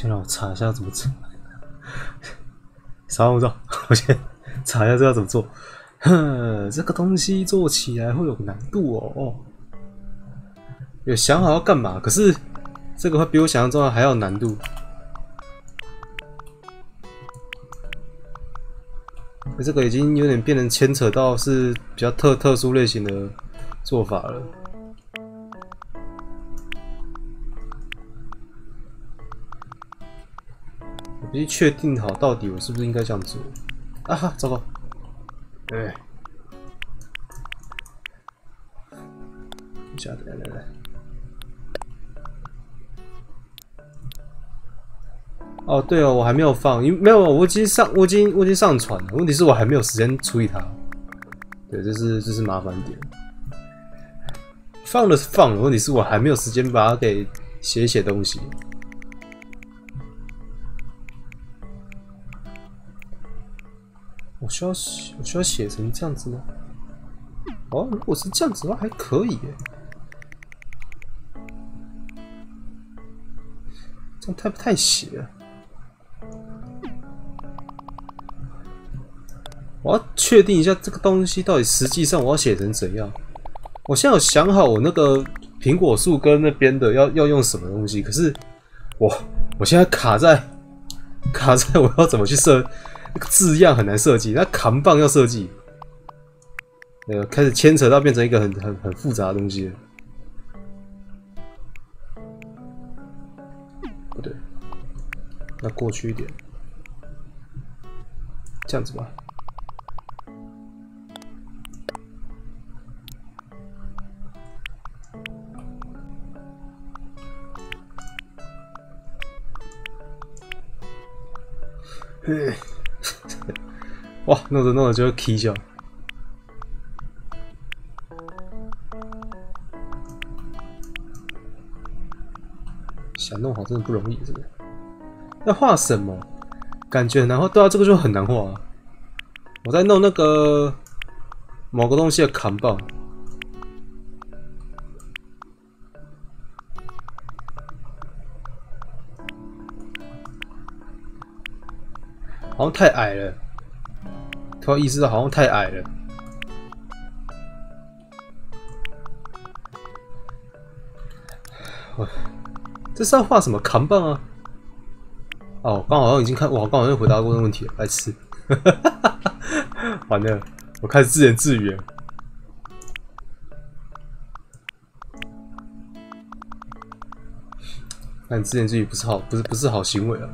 先让我查一下怎么做。啥我不知道，我先查一下这要怎么做。哼，这个东西做起来会有难度哦。有想好要干嘛，可是这个会比我想象中的还要难度。这个已经有点变成牵扯到是比较特殊类型的做法了。我必须确定好到底我是不是应该这样做。啊哈，糟糕！哎，等一下，来。哦，对哦，我还没有放，因为没有，我已经上传了。问题是我还没有时间处理它。对，这是麻烦点。放了是放了，问题是我还没有时间把它给写东西。我需要写成这样子吗？哦，如果是这样子的话，还可以耶。这样太斜了。我要确定一下这个东西到底实际上我要写成怎样。我现在有想好我那个苹果树跟那边的要用什么东西，可是我现在卡在我要怎么去设那个字样很难设计，那扛棒要设计，开始牵扯到变成一个很复杂的东西了。不对，那过去一点，这样子吧。哇，弄着就会 key 掉。想弄好真的不容易，真的。要画什么？感觉很难画。对啊，这个就很难画啊。我在弄那个某个东西的扛棒。好像太矮了，突然意识到好像太矮了。这是要画什么扛棒啊？哦，刚好像已经看，我刚好像回答过这个问题了，白痴。完了，我开始自言自语了。但自言自语不是好行为啊。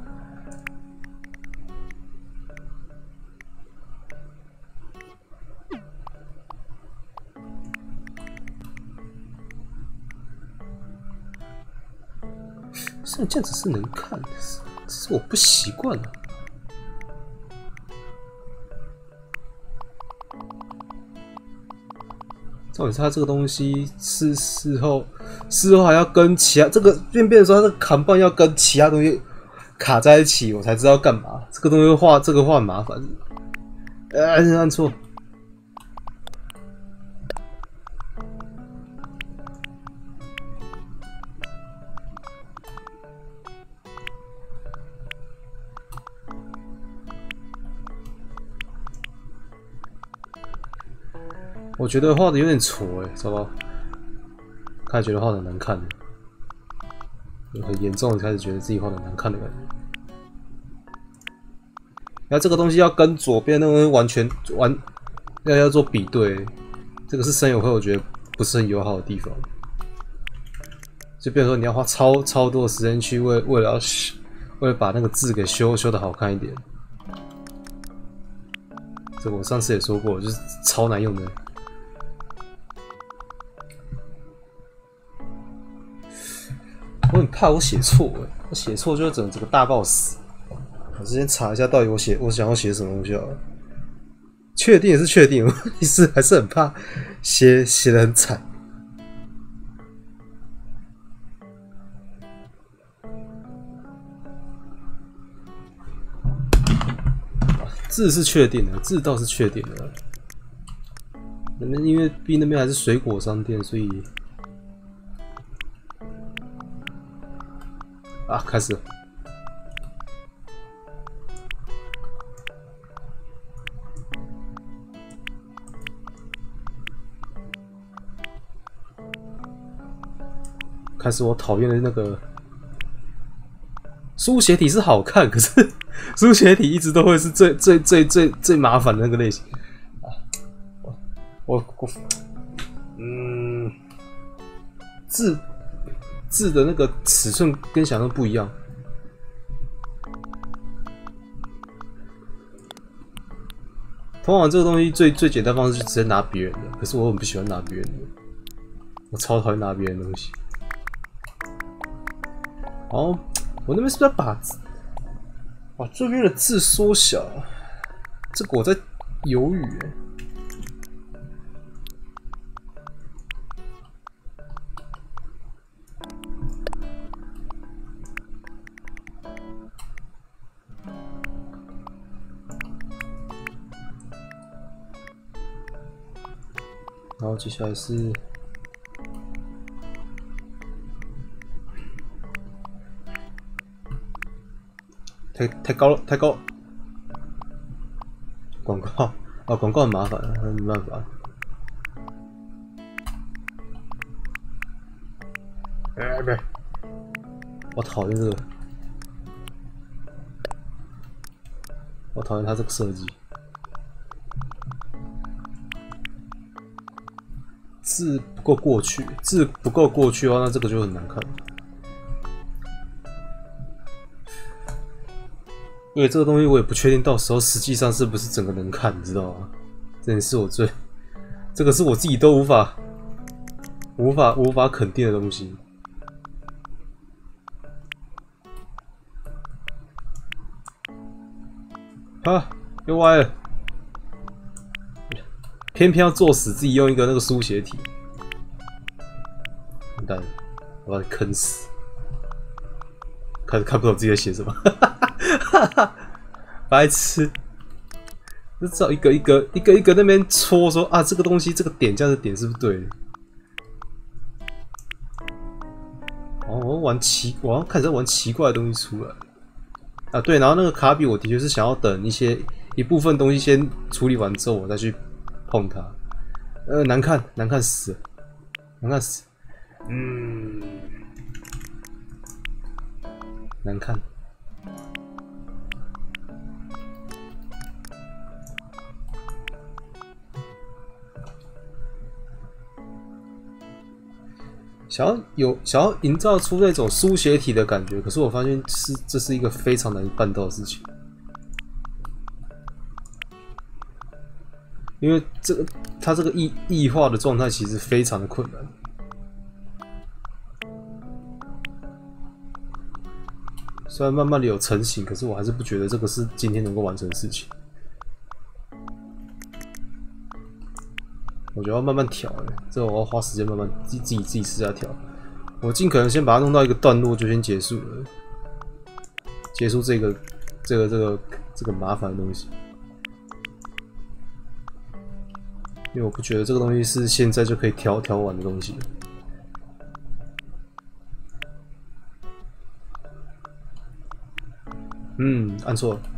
虽然这样子是能看的，只是我不习惯了。到底是它这个东西是事后还要跟其他这个变的时候，它的扛棒要跟其他东西卡在一起，我才知道干嘛。这个东西画很麻烦。按错。我觉得画的有点挫糟糕，开始觉得画的难看了，很严重的开始觉得自己画的难看的感觉。那这个东西要跟左边那个完全要做比对，这个是声友会我觉得不是很友好的地方。就比如说你要花超多的时间去为了把那个字给修的好看一点。这我上次也说过，就是超难用的。我很怕我写错，我写错就会整个大爆死。我先查一下到底我想要写什么东西好了。确定也是确定，问题是还是很怕写得很惨。字是确定的，字倒是确定的。那边因为 B 那边还是水果商店，所以开始了。 开始我讨厌的那个书写体是好看，可是书写体一直都会是最麻烦的那个类型。我字的那个尺寸跟想象不一样。通常这个东西最简单方式就直接拿别人的，可是我很不喜欢拿别人的，我超讨厌拿别人的东西。哦，我那边是不是要把这边的字缩小？这个我在犹豫欸。然后接下来是太高了，太高了！广告啊，广告很麻烦，没办法。不是，我讨厌这个，我讨厌它这个设计。字不够过去，字不够过去的话，那这个就很难看。因为这个东西我也不确定到时候实际上是不是整个能看，你知道吗？这也是我这个是我自己都无法肯定的东西。啊，又歪了！偏偏要作死自己用一个那个书写体，完蛋了，我把它坑死！开始看不懂自己在写什么，白痴！就只好一个那边戳说啊，这个东西这个点这样的点是不是对的？哦，我要开始在玩奇怪的东西出来啊！对，然后那个卡比我的确是想要等一部分东西先处理完之后，我再去碰它。难看死了，难看死，难看。想要营造出那种书写体的感觉，可是我发现这是一个非常难办到的事情，因为它这个异化的状态其实非常的困难。虽然慢慢的有成型，可是我还是不觉得这个是今天能够完成的事情。我觉得要慢慢调这我要花时间慢慢自己试下调。我尽可能先把它弄到一个段落就先结束了，结束这个麻烦的东西。因为我不觉得这个东西是现在就可以调完的东西。按错了。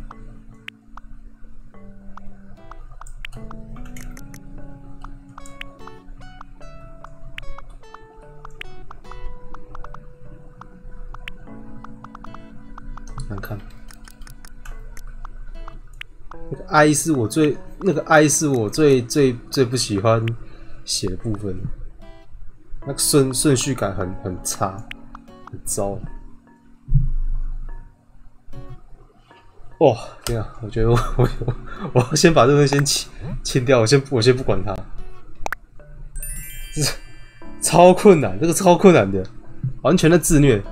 难看。那个 I 是我最不喜欢写的部分，那个顺序感很差，很糟。哇，天啊！我觉得我要先把这个先清掉，我先不管它。这超困难，这个超困难的，完全的自虐。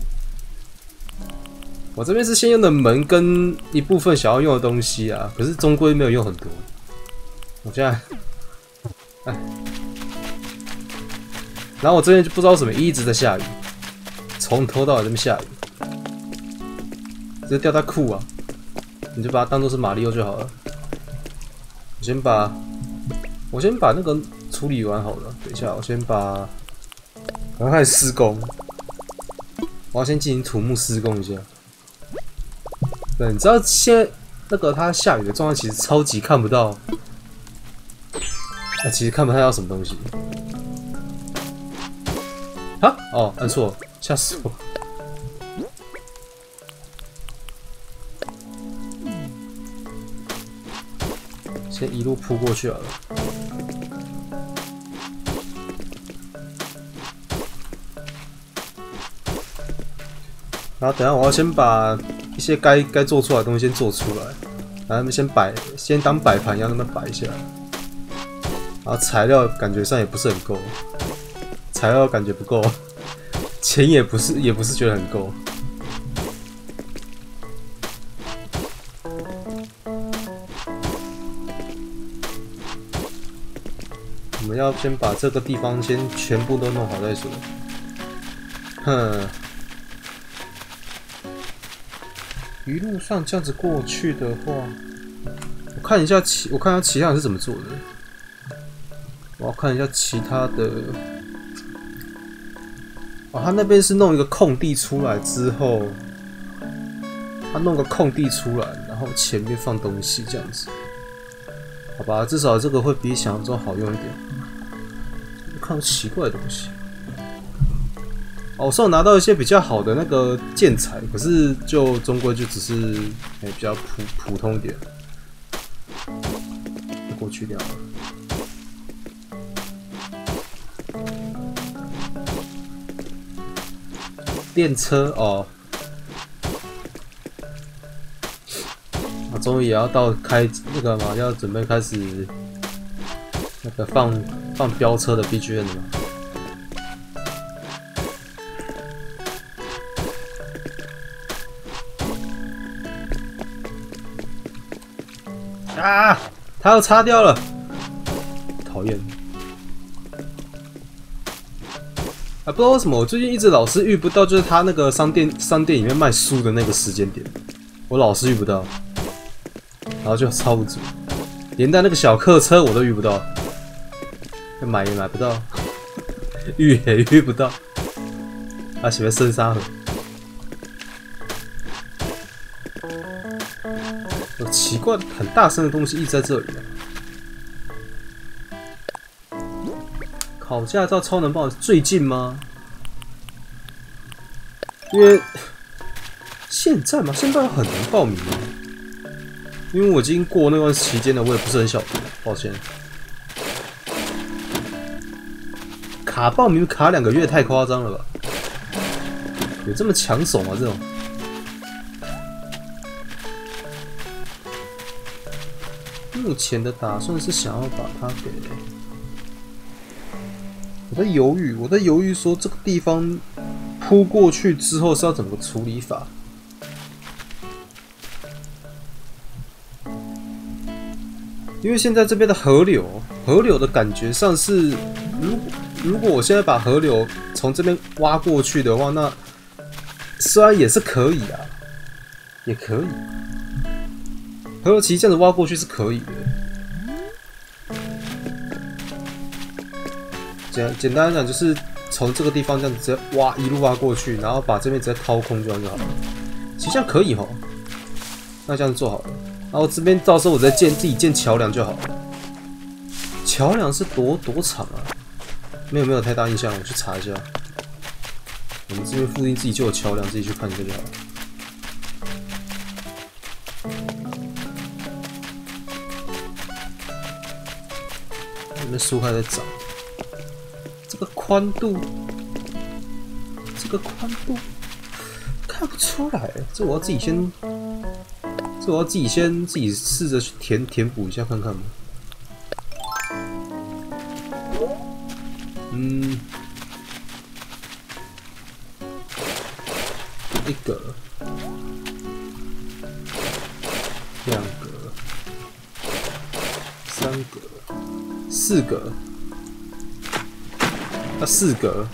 我这边是先用的门跟一部分想要用的东西啊，可是终归没有用很多。我现在，然后我这边就不知道为什么一直在下雨，从头到尾这边下雨，直接掉在库啊！你就把它当做是马里奥就好了。我先把那个处理完好了。等一下，我先把，我要开始施工，我要先进行土木施工一下。对，你知道现在那个它下雨的状态其实超级看不到，其实看不太到什么东西。 啊！哦，按错了，吓死我！先一路扑过去好了。然后等下我要先把一些该做出来的东西先做出来，然后先当摆盘一样那么摆一下。然后材料感觉上也不是很够，材料感觉不够，钱也不是觉得很够。我们要先把这个地方先全部都弄好再说。哼，一路上这样子过去的话，我看一下其他人是怎么做的。我要看一下其他的。哦，他那边是弄一个空地出来之后，他弄个空地出来，然后前面放东西这样子。好吧，至少这个会比想象中好用一点。我看到奇怪的东西。哦，我是有拿到一些比较好的那个建材，可是就终归就只是比较普通一点。过去掉了。电车哦，我终于也要到开那个嘛，要准备开始那个放飙车的 BGM 了嘛。啊！他要擦掉了，讨厌！啊，不知道为什么我最近一直老是遇不到，就是他那个商店里面卖书的那个时间点，我老是遇不到，然后就超无助，连带那个小客车我都遇不到，买也买不到，遇也遇不到，啊，喜欢深沙河。有奇怪很大声的东西一直在这里啊！考驾照超能报最近吗？因为现在嘛，现在很难报名啊。因为我已经过那段期间了，我也不是很晓得，抱歉。卡报名卡2个月太夸张了吧？有这么抢手吗？这种？目前的打算是想要把它给……我在犹豫说这个地方铺过去之后是要怎么处理法？因为现在这边的河流的感觉上是，如果我现在把河流从这边挖过去的话，那虽然也是可以啊，也可以。河流其实这样子挖过去是可以的。简单来讲，就是从这个地方这样子直接挖，一路挖过去，然后把这边直接掏空就好了。其实这样可以齁，那这样子做好了。然后这边到时候我再自己建桥梁就好了。桥梁是多长啊？没有太大印象，我去查一下。我们这边附近自己就有桥梁，自己去看一下就好了。那边树还在长。这个宽度看不出来，这我要自己先试着去填补一下看看嘛。一个、2个、3个、4个。4格，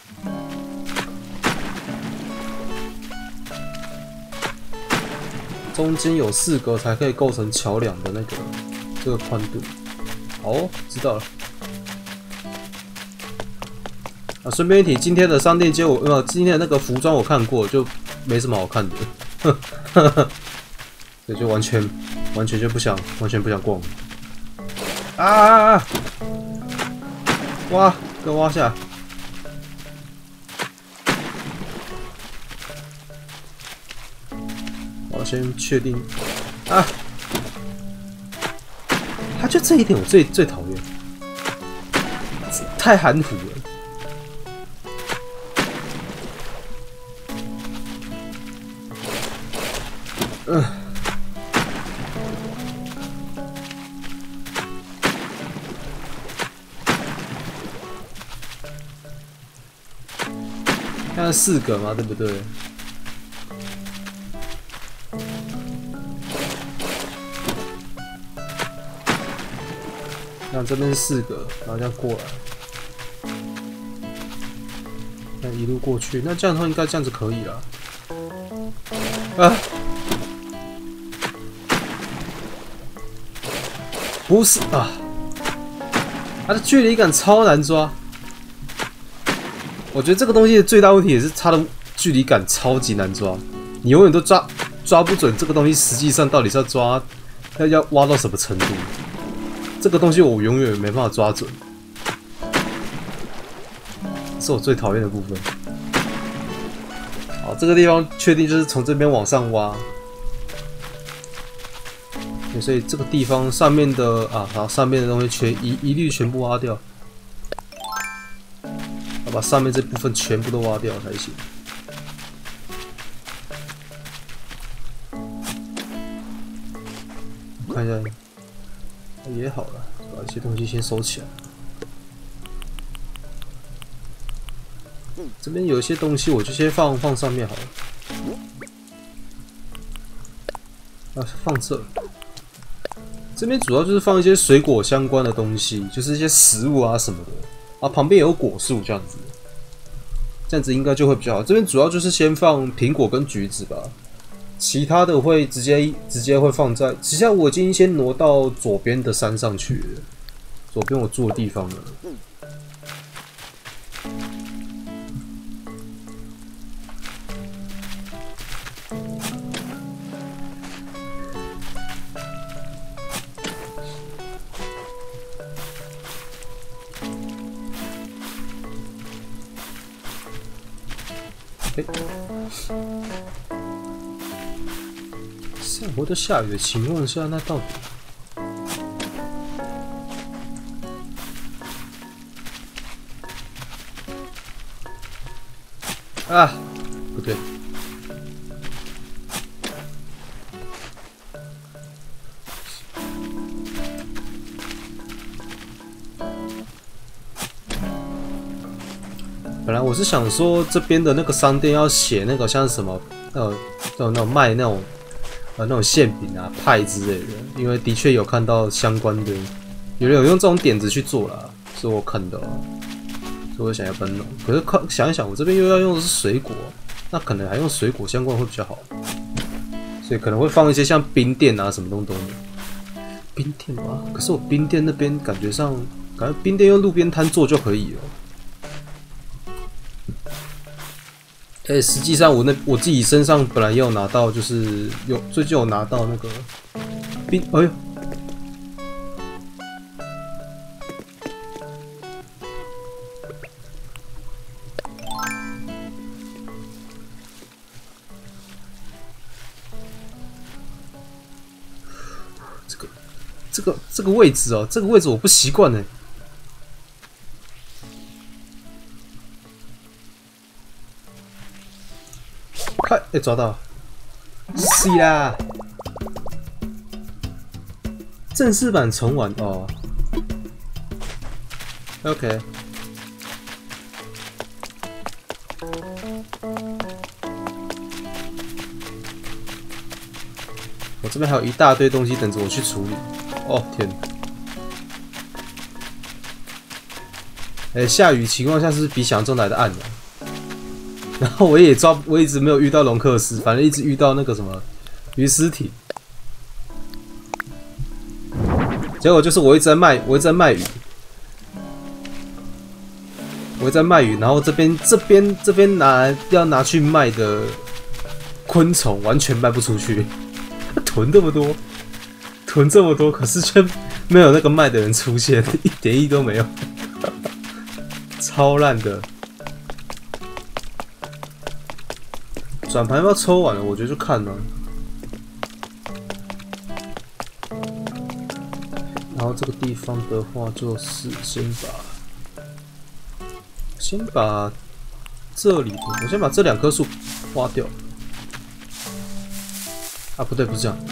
中间有4格才可以构成桥梁的这个宽度。好，知道了。啊，顺便一提，今天的商店街今天的那个服装我看过，就没什么好看的，对，就完全就不想逛。啊！挖，给我挖下来！ 我先确定啊！他就这一点我最讨厌，太含糊了。现在4个嘛，对不对？那这边是4个，然后这样过来，那一路过去，那这样的话应该这样子可以了。啊！不是啊，它的距离感超难抓。我觉得这个东西的最大问题也是它的距离感超级难抓，你永远都抓不准这个东西实际上到底是要抓要挖到什么程度。这个东西我永远没办法抓准，是我最讨厌的部分。好，这个地方确定就是从这边往上挖，所以这个地方上面的好，上面的东西一律全部挖掉。把上面这部分全部都挖掉才行。我看一下，也好了，把一些东西先收起来。这边有一些东西，我就先放上面好了。放这。这边主要就是放一些水果相关的东西，就是一些食物啊什么的。旁边有果树这样子，这样子应该就会比较好。这边主要就是先放苹果跟橘子吧，其他的会直接会放在。其实我已经先挪到左边的山上去了，左边我住的地方了。上回都下雨的情况下，那到底不对，本来我是想说这边的那个商店要写那个像什么那种卖那种馅饼啊派之类的，因为的确有看到相关的，有人有用这种点子去做啦，是我看到，所以我想要搬弄。可是想一想，我这边又要用的是水果，那可能还用水果相关会比较好，所以可能会放一些像冰店啊什么东东的。冰店吗？可是我冰店那边感觉冰店用路边摊做就可以了。实际上我自己身上本来也有拿到，就是最近有拿到那个冰，哎呦，这个位置哦，这个位置我不习惯呢。抓到，是啦，正式版重玩哦。OK， 我这边还有一大堆东西等着我去处理。哦天！下雨情况下是比想象中来的暗的。然后我一直没有遇到龙克斯，反正一直遇到那个什么鱼尸体。结果就是我一直在卖鱼，我一直在卖鱼，然后这边要拿去卖的昆虫完全卖不出去，囤这么多，可是却没有那个卖的人出现，一点意义都没有，超烂的。转盘要抽完了，我觉得就看了。 然后这个地方的话，就是先把这里的，我先把这2棵树挖掉。啊，不对，不是这样。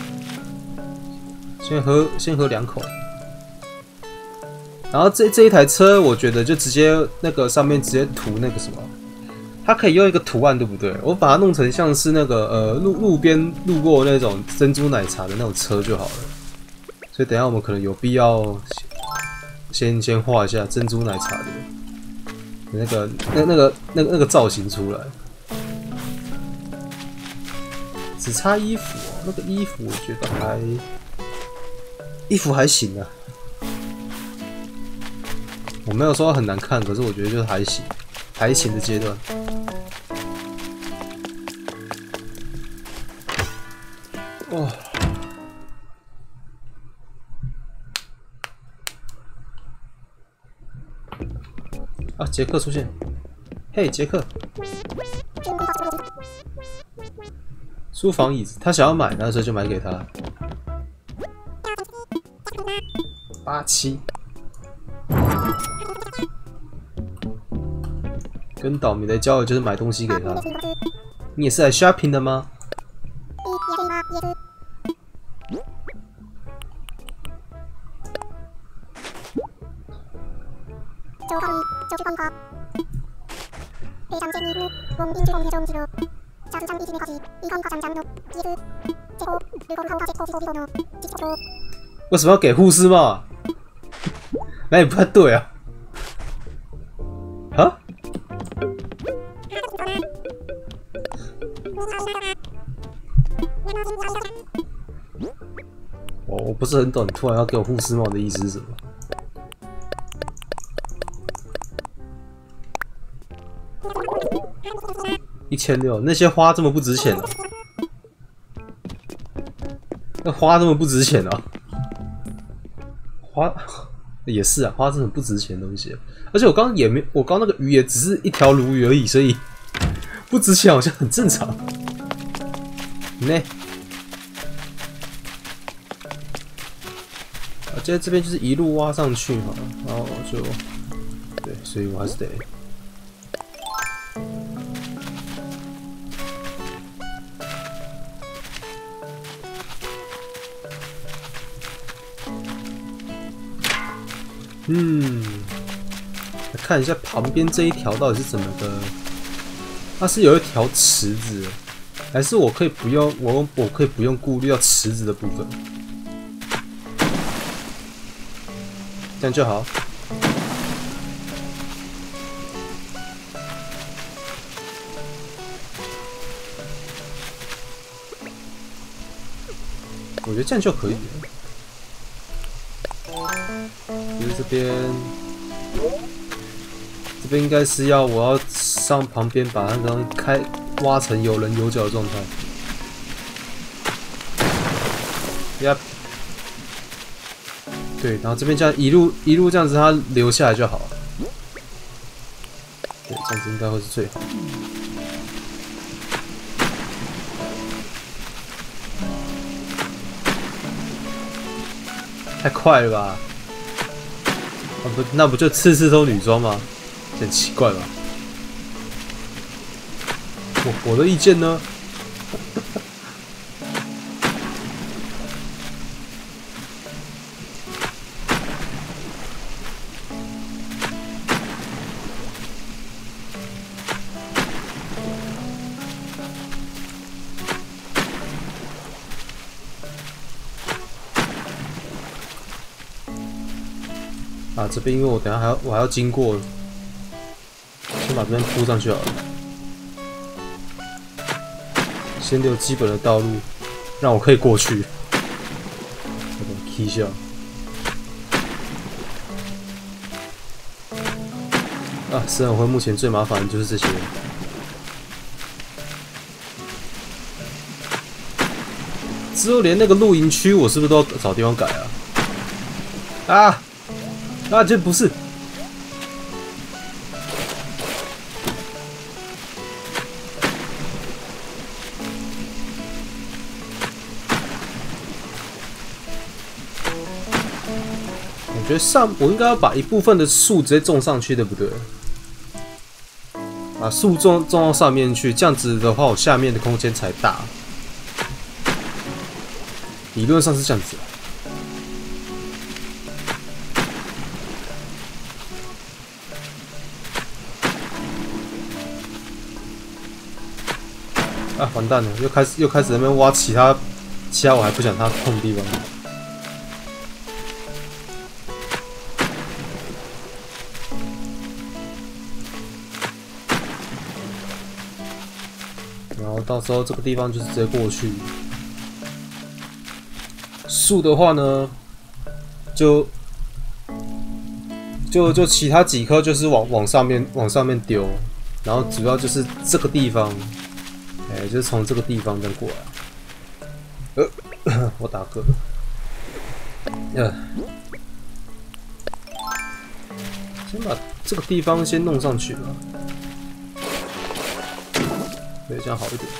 先喝2口。然后这一台车，我觉得就直接那个上面直接涂那个什么，它可以用一个图案，对不对？我把它弄成像是那个路边路过那种珍珠奶茶的那种车就好了。所以等一下我们可能有必要先画一下珍珠奶茶的那个造型出来。只差衣服哦，那个衣服我觉得衣服还行啊。我没有说很难看，可是我觉得就是还行的阶段。哇！啊，杰克出现！嘿，杰克！书房椅子，他想要买，那时候就买给他。87。跟岛民的交流就是买东西给他。你也是来 shopping 的吗？为什么要给护士帽？哪里不太对啊？啊？我不是很懂，你突然要给我护士帽的意思是什么？1600，那些花这么不值钱啊？那花这么不值钱啊？花也是啊，花是很不值钱的东西。而且我刚那个鱼也只是一条鲈鱼而已，所以不值钱好像很正常。呢？接着这边就是一路挖上去嘛，然后就对，所以我还是得。来看一下旁边这一条到底是怎么的？它是有一条池子，还是我可以不用我可以不用顾虑到池子的部分？这样就好。我觉得这样就可以了。就是这边应该是我要上旁边把那个东西挖成有棱有角的状态。Yep。对，然后这边这样一路这样子，它留下来就好了。对，这样子应该会是最好。太快了吧！那不就次次都女装吗？很奇怪吧？我的意见呢？啊，这边因为我等一下还要经过，先把这边铺上去好了。先留基本的道路，让我可以过去。我把 key 下。啊，死人会目前最麻烦的就是这些。之后连那个露营区，我是不是都要找地方改啊？啊，这不是。 我觉得我应该要把一部分的树直接种上去，对不对？把树种到上面去，这样子的话，我下面的空间才大。理论上是这样子。啊，完蛋了！又开始在那边挖其他我还不想它碰的地方。然后到时候这个地方就是直接过去。树的话呢，就其他几颗就是往上面丢，然后主要就是这个地方。就是从这个地方再过来。我打嗝。先把这个地方先弄上去吧，对，这样好一点。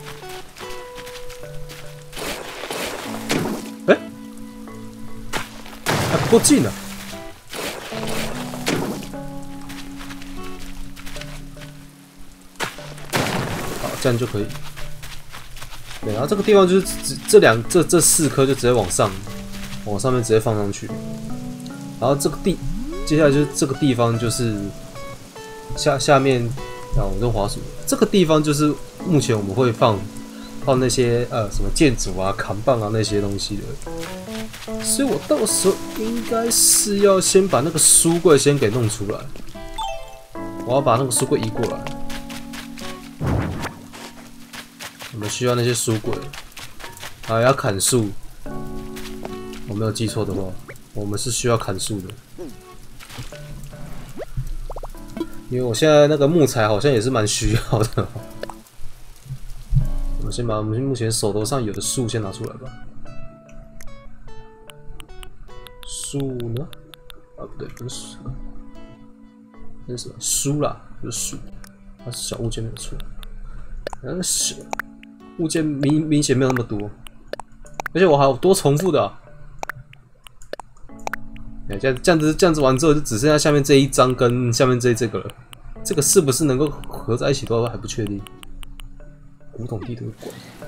还不够近啊！这样就可以。对，然后这个地方就是这4颗就直接往上面直接放上去。然后接下来就是这个地方就是下面啊，我在滑鼠。这个地方就是目前我们会放那些什么建筑啊、扛棒啊那些东西的。所以我到时候应该是要先把那个书柜先给弄出来。我要把那个书柜移过来。我们需要那些书柜，啊，要砍树。我没有记错的话，我们是需要砍树的。因为我现在那个木材好像也是蛮需要的。我们先把我们目前手头上有的树先拿出来吧。树呢？啊，不对，不是树，那是什么？书啦，不是树，它是小物件没有错。那是。物件明显没有那么多，而且我还有多重复的、啊。这样子完之后，就只剩下下面这一张跟下面这个了。这个是不是能够合在一起，都还不确定。古董地图馆。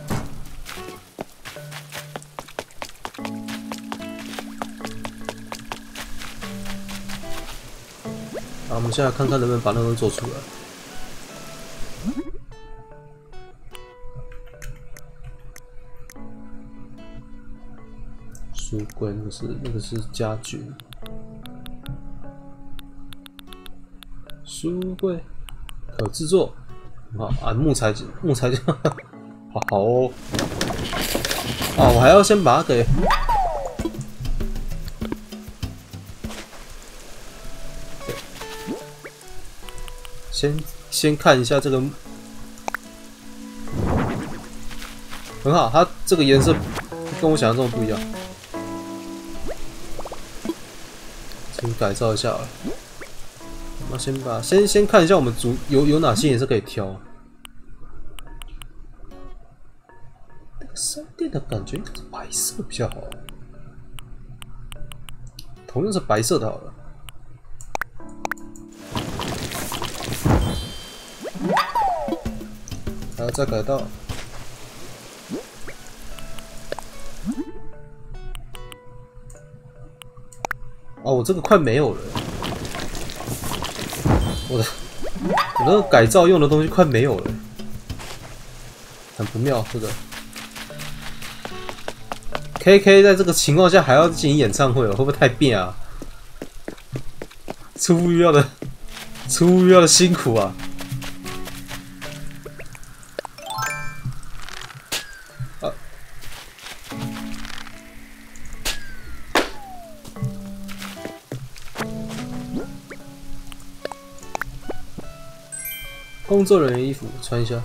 好，我们现在看看能不能把那个东西做出来。书柜那个是家具，书柜可制作，好啊，木材好哦，啊，我还要先把它给，先看一下这个，很好，它这个颜色跟我想象中的不一样。先改造一下了。我们先看一下我们有哪些颜色可以挑。那个商店的感觉应该是白色比较好。同样是白色的好了。还要再改到。哦，我这个快没有了，我那个改造用的东西快没有了，很不妙。这个 KK 在这个情况下还要进行演唱会了，会不会太变啊？出乎意料的辛苦啊！工作人员衣服穿一下，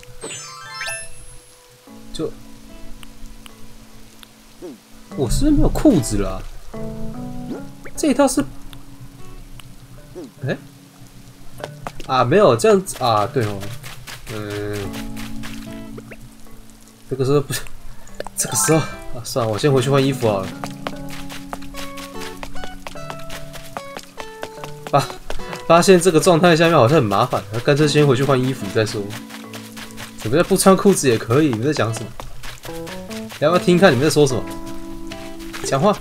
就我是不是没有裤子了、啊？这一套是，啊没有这样子啊，对哦，这个时候不是这个时候啊，算了，我先回去换衣服好了。 发现这个状态下面好像很麻烦，干脆先回去换衣服再说。什么叫不穿裤子也可以？你们在讲什么？要不要听看你们在说什么？讲话。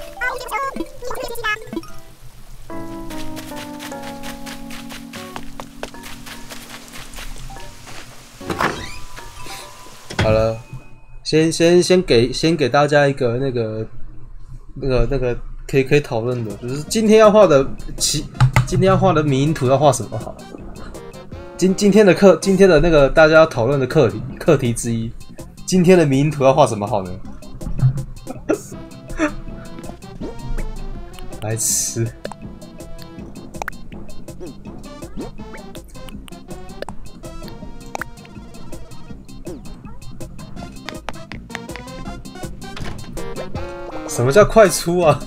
好了，先给大家一个那个可以讨论的，就是今天要画的迷因图要画什么好了。今天的那个大家要讨论的课题之一，今天的迷因图要画什么好呢？白痴。什么叫快出啊？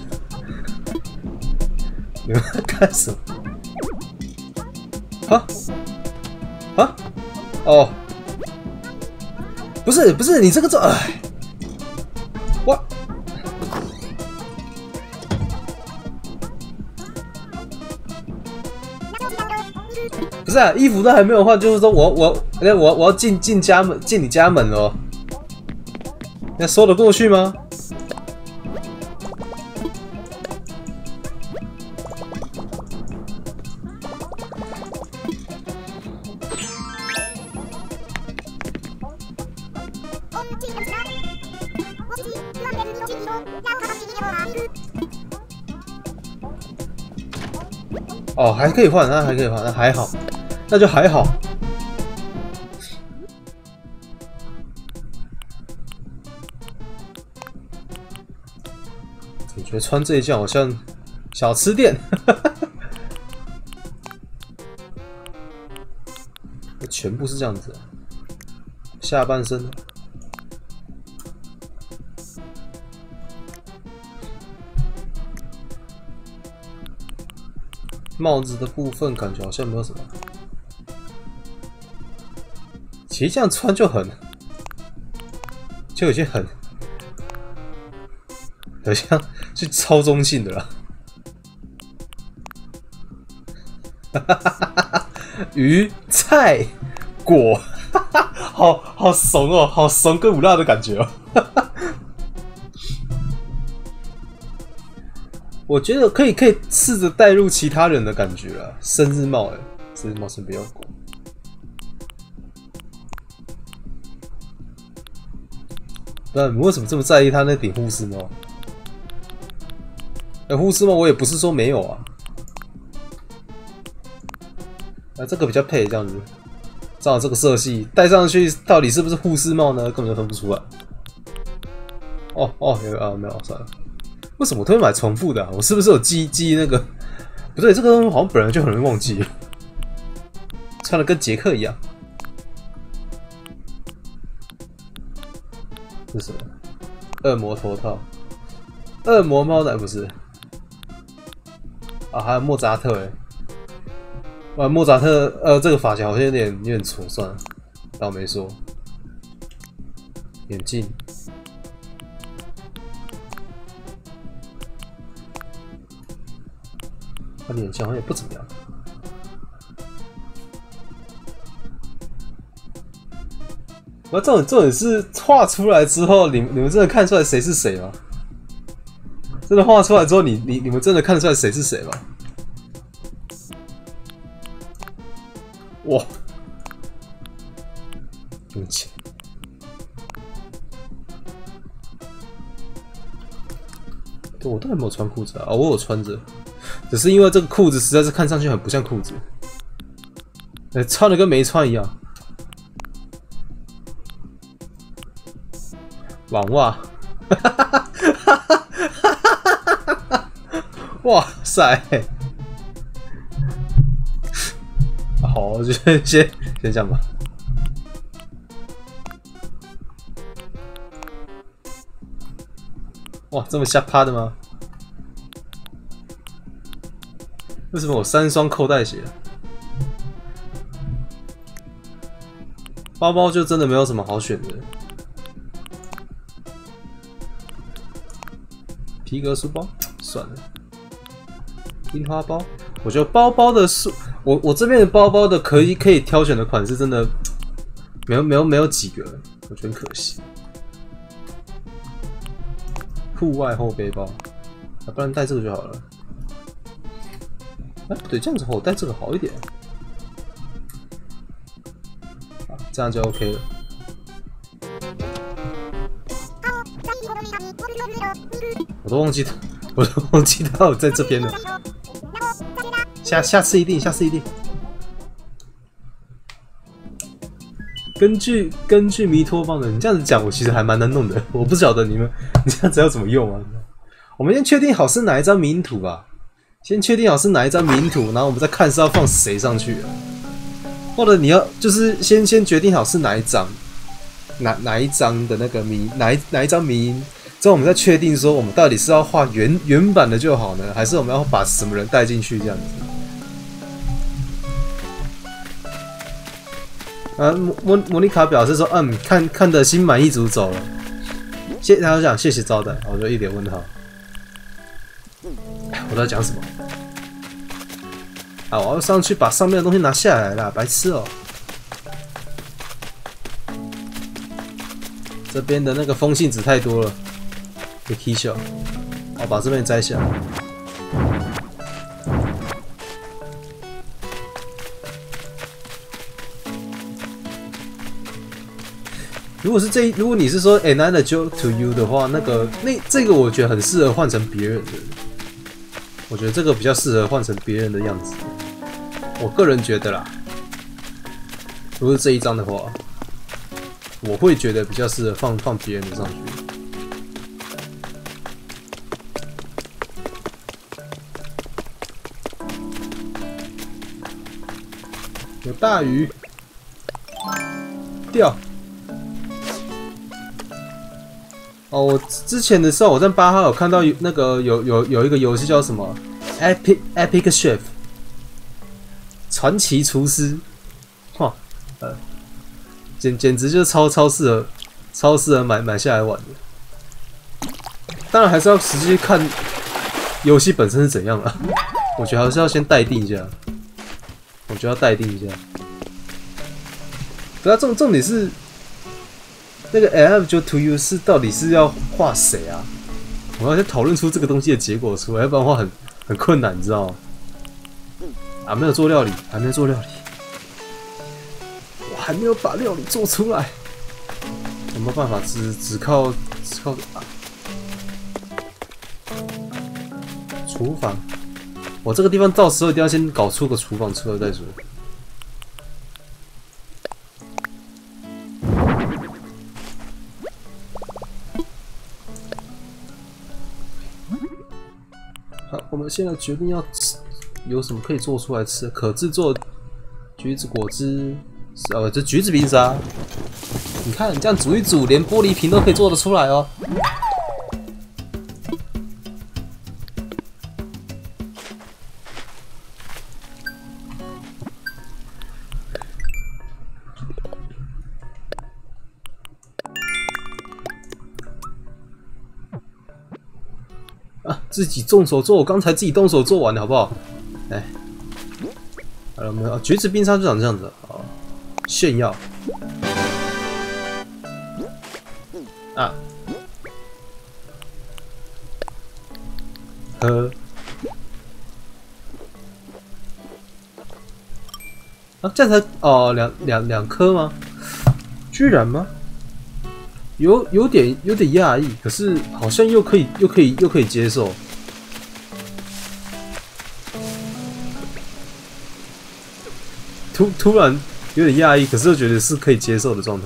你们在干什么？啊？啊？哦，不是，你这个哎，我不是啊，衣服都还没有换，就是说我要进你家门了，那说得过去吗？哦，还可以换，那还可以换，那还好，那就还好。我觉得穿这一件好像小吃店，全部是这样子，下半身。帽子的部分感觉好像没有什么，其实这样穿就有些很像是超中性的啦。鱼菜果，好怂哦，好怂跟武辣的感觉哦。我觉得可以试着带入其他人的感觉啦。生日帽，生日帽是不要过。那你为什么这么在意他那顶护士帽？护士帽我也不是说没有啊。这个比较配，这样子，照这个色系戴上去，到底是不是护士帽呢？根本就分不出来。没有，算了。为什么我特别买重复的啊？我是不是有记那个？不对，这个东西好像本来就很容易忘记，穿的跟杰克一样。这是什么？恶魔头套，恶魔猫仔不是？啊，还有莫扎特莫扎特这个发型好像有点挫，算了，当我没说。眼镜。他脸相好像也不怎么样。那重点是画出来之后，你们真的看出来谁是谁吗？真的画出来之后，你们真的看得出来谁是谁吗？哇！对不起。我到底有没有穿裤子啊？我有穿着。只是因为这个裤子实在是看上去很不像裤子，穿的跟没穿一样。网袜，哇塞！好，我就先这样吧。哇，这么下趴的吗？为什么我3双扣带鞋？包包就真的没有什么好选的。皮革书包算了，樱花包我觉得包包的数，我这边的包包的可以挑选的款式真的没有几个，我觉得很可惜。户外后背包，不然带这个就好了。哎，对，这样子我带这个好一点。啊，这样就 OK 了。我都忘记他有在这边了。下次一定。根据弥托邦的，你这样子讲，我其实还蛮难弄的。我不晓得你这样子要怎么用啊？我们先确定好是哪一张迷因图吧。先确定好是哪一张迷因图，然后我们再看是要放谁上去啊。或者你要就是先决定好是哪一张，哪一张的那个哪一张迷因，之后我们再确定说我们到底是要画原版的就好呢，还是我们要把什么人带进去这样子。莫妮卡表示说，看得心满意足走了。他讲谢谢招待，我就一脸问号。我在讲什么？啊，我要上去把上面的东西拿下来啦，白痴哦！这边的那个风信子太多了，被踢笑。我把这边摘下来。如果你是说 Another Joke to You 的话，这个我觉得很适合换成别人的。我觉得这个比较适合换成别人的样子。我个人觉得啦，如果是这一张的话，我会觉得比较适合放别人的上去。有大鱼，钓。哦，我之前的时候，我在8号有看到那个有一个游戏叫什么 Epic Chef 传奇厨师，哇，简直就是超适合买下来玩的。当然还是要实际看游戏本身是怎样啦。我觉得还是要先待定一下，我觉得要待定一下。可是重点是。那个 Another Joke to You 是到底是要画谁啊？我要先讨论出这个东西的结果出来，要不然的话很困难，你知道吗？啊，没有做料理，还没有做料理，我还没有把料理做出来，有没有办法？只靠啊！厨房，我这个地方到时候一定要先搞出个厨房出来再说。好，我们现在决定要吃有什么可以做出来吃，可制作橘子果汁，这橘子冰沙。你看，这样煮一煮，连玻璃瓶都可以做得出来哦。自己动手做，我刚才自己动手做完的好不好？哎，好了，我们橘子冰沙就长这样子，好，炫耀啊，喝啊，这样才哦两颗吗？居然吗？有点讶异，可是好像又可以接受。突然有点讶异，可是又觉得是可以接受的状态。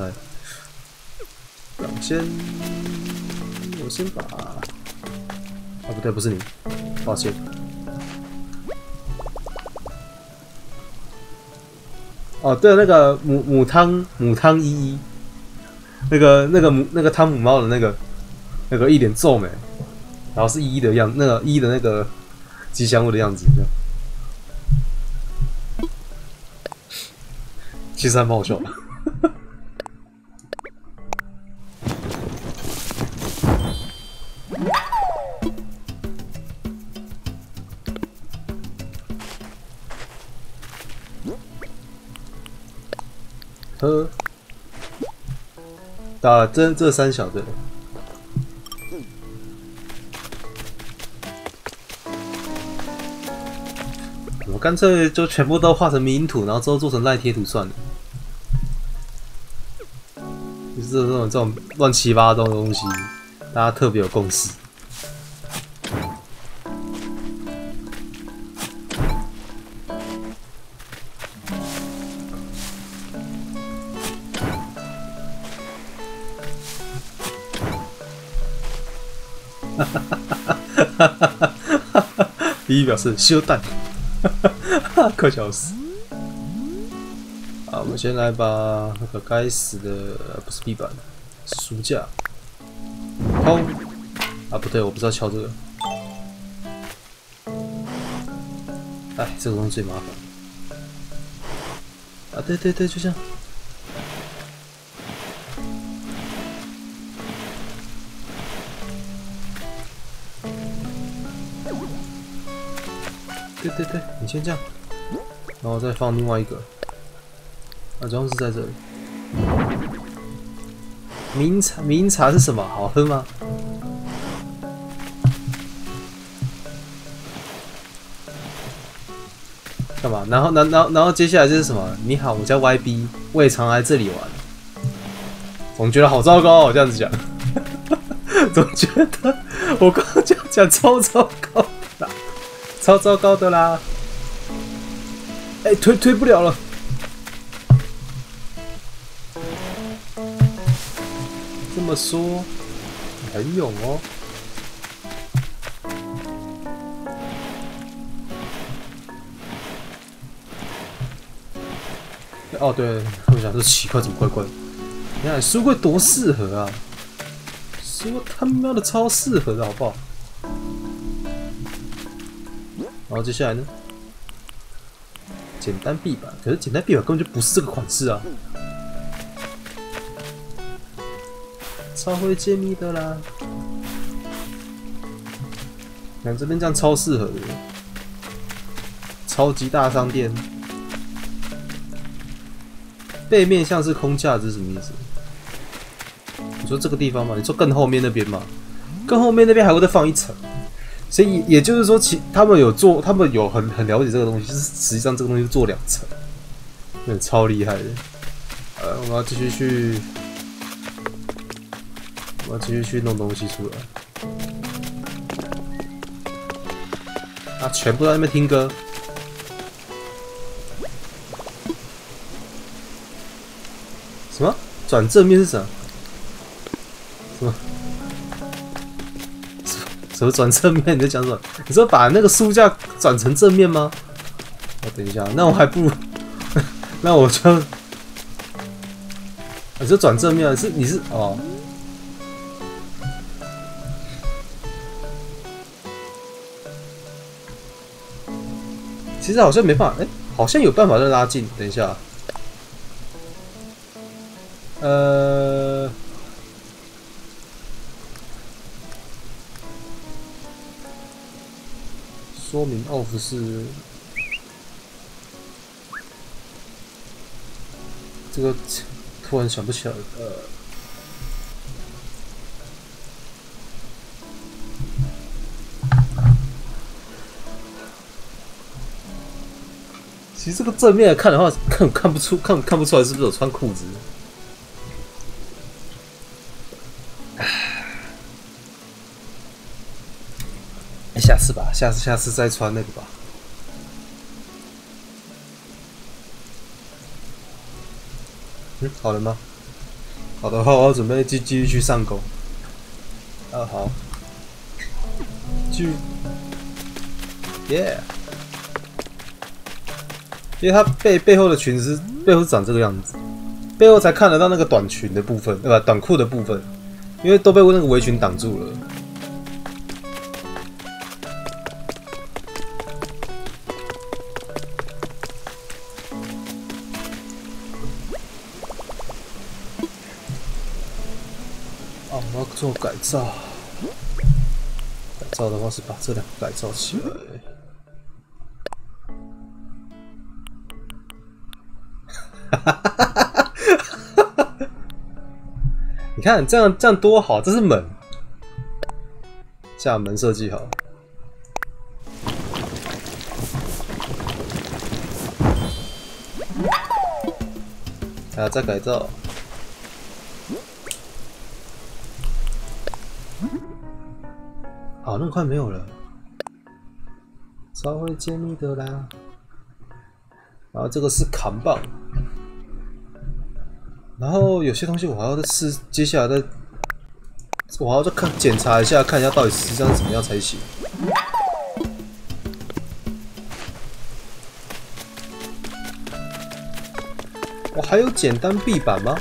我先把不对，不是你，抱歉。哦，对，那个母汤依依。那个汤姆猫的那个一脸皱眉，然后是依依的样子，那个依依的那个吉祥物的样子，其实还蛮好笑的。 呵，打这三小的。我干脆就全部都画成迷因图，然后之后做成赖贴图算了。就是这种乱七八糟的东西，大家特别有共识。第一表示修蛋，快笑死！好，我们先来把那个该死的不是地板，是书架轰啊！不对，我不是要敲这个。哎，这个东西最麻烦啊！对对对，就这样。对对对，你先这样，然后再放另外一个。啊，装饰在这里。名茶是什么？好喝吗？干嘛？然后接下来这是什么？你好，我叫 YB， 我也常来这里玩。总觉得好糟糕哦，这样子讲，总觉得我刚刚这样讲超糟糕的啦，超糟糕的啦。哎，推不了了。这么说，很勇哦。哦，对，我想说奇怪，怎么怪怪的？你看书柜多适合啊！书他妈的超适合的好不好？然后接下来呢？简单壁板，可是简单壁板根本就不是这个款式啊！超会揭秘的啦！看这边这样超适合的，超级大商店。背面像是空架子是什么意思？你说这个地方吗？你说更后面那边吗？更后面那边还会再放一层，所以也就是说，他们有很了解这个东西，就是实际上这个东西是做2层，真的超厉害的。我们要继续去弄东西出来。啊，全部在那边听歌。什么？转正面是什么？什么转正面？你在讲什么？你说把那个书架转成正面吗？哦，等一下，那我还不如，那我就，你说转正面啊？你是哦？其实好像没办法，好像有办法再拉近。等一下。说明 off 是这个，突然想不起来了。其实这个正面看的话，看不出来是不是有穿裤子。下次吧，下次再穿那个吧。好了吗？好的话，我要准备继续去上工。好，耶！因为它背后的裙子背后是长这个样子，背后才看得到那个短裙的部分，短裤的部分，因为都被那个围裙挡住了。我要做改造。改造的话是把这2个改造起来。 看这样多好，这是门，下门设计好。还要再改造。好，那快没有了。超会揭秘的啦。然后这个是扛棒。然后有些东西我还要再试，接下来再，我还要再检查一下，看一下到底实际上是怎么样才行。我还有简单壁板吗？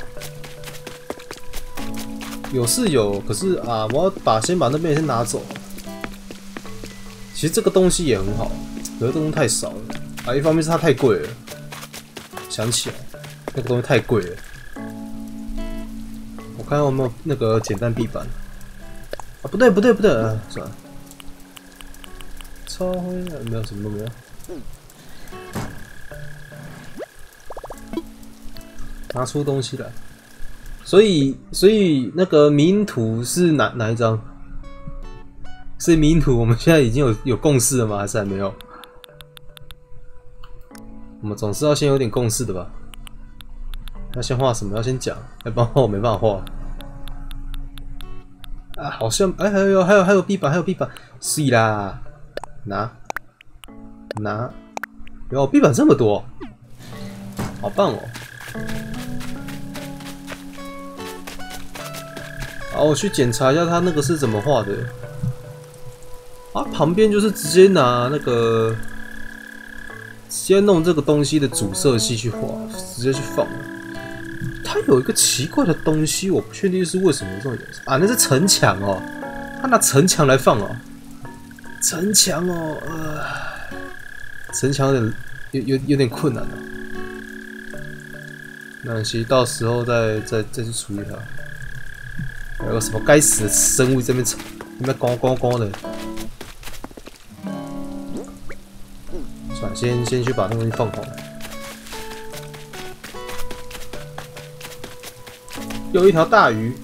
有是有，可是啊，我要先把那边先拿走。其实这个东西也很好，可是这东西太少了啊。一方面是它太贵了，想起来那个东西太贵了。我看看有没有那个简单壁板啊？不对，算了，超灰没有，什么都没有。拿出东西来，所以那个迷因图是哪一张？是迷因图，我们现在已经有共识了吗？还是还没有？我们总是要先有点共识的吧？要先画什么？要先讲，要不然我没办法画。啊，好像哎，还有壁板，是啦，拿，有壁板这么多，好棒哦！好，我去检查一下他那个是怎么画的。啊，旁边就是直接拿那个，直接弄这个东西的主色系去画，直接去放。它有一个奇怪的东西，我不确定是为什么这种颜色啊，那是城墙哦，他拿城墙来放哦，城墙哦，城墙有点困难了。那其实到时候再去处理它。还有什么该死的生物这边咣的。算了，先去把那东西放好。有一条大鱼，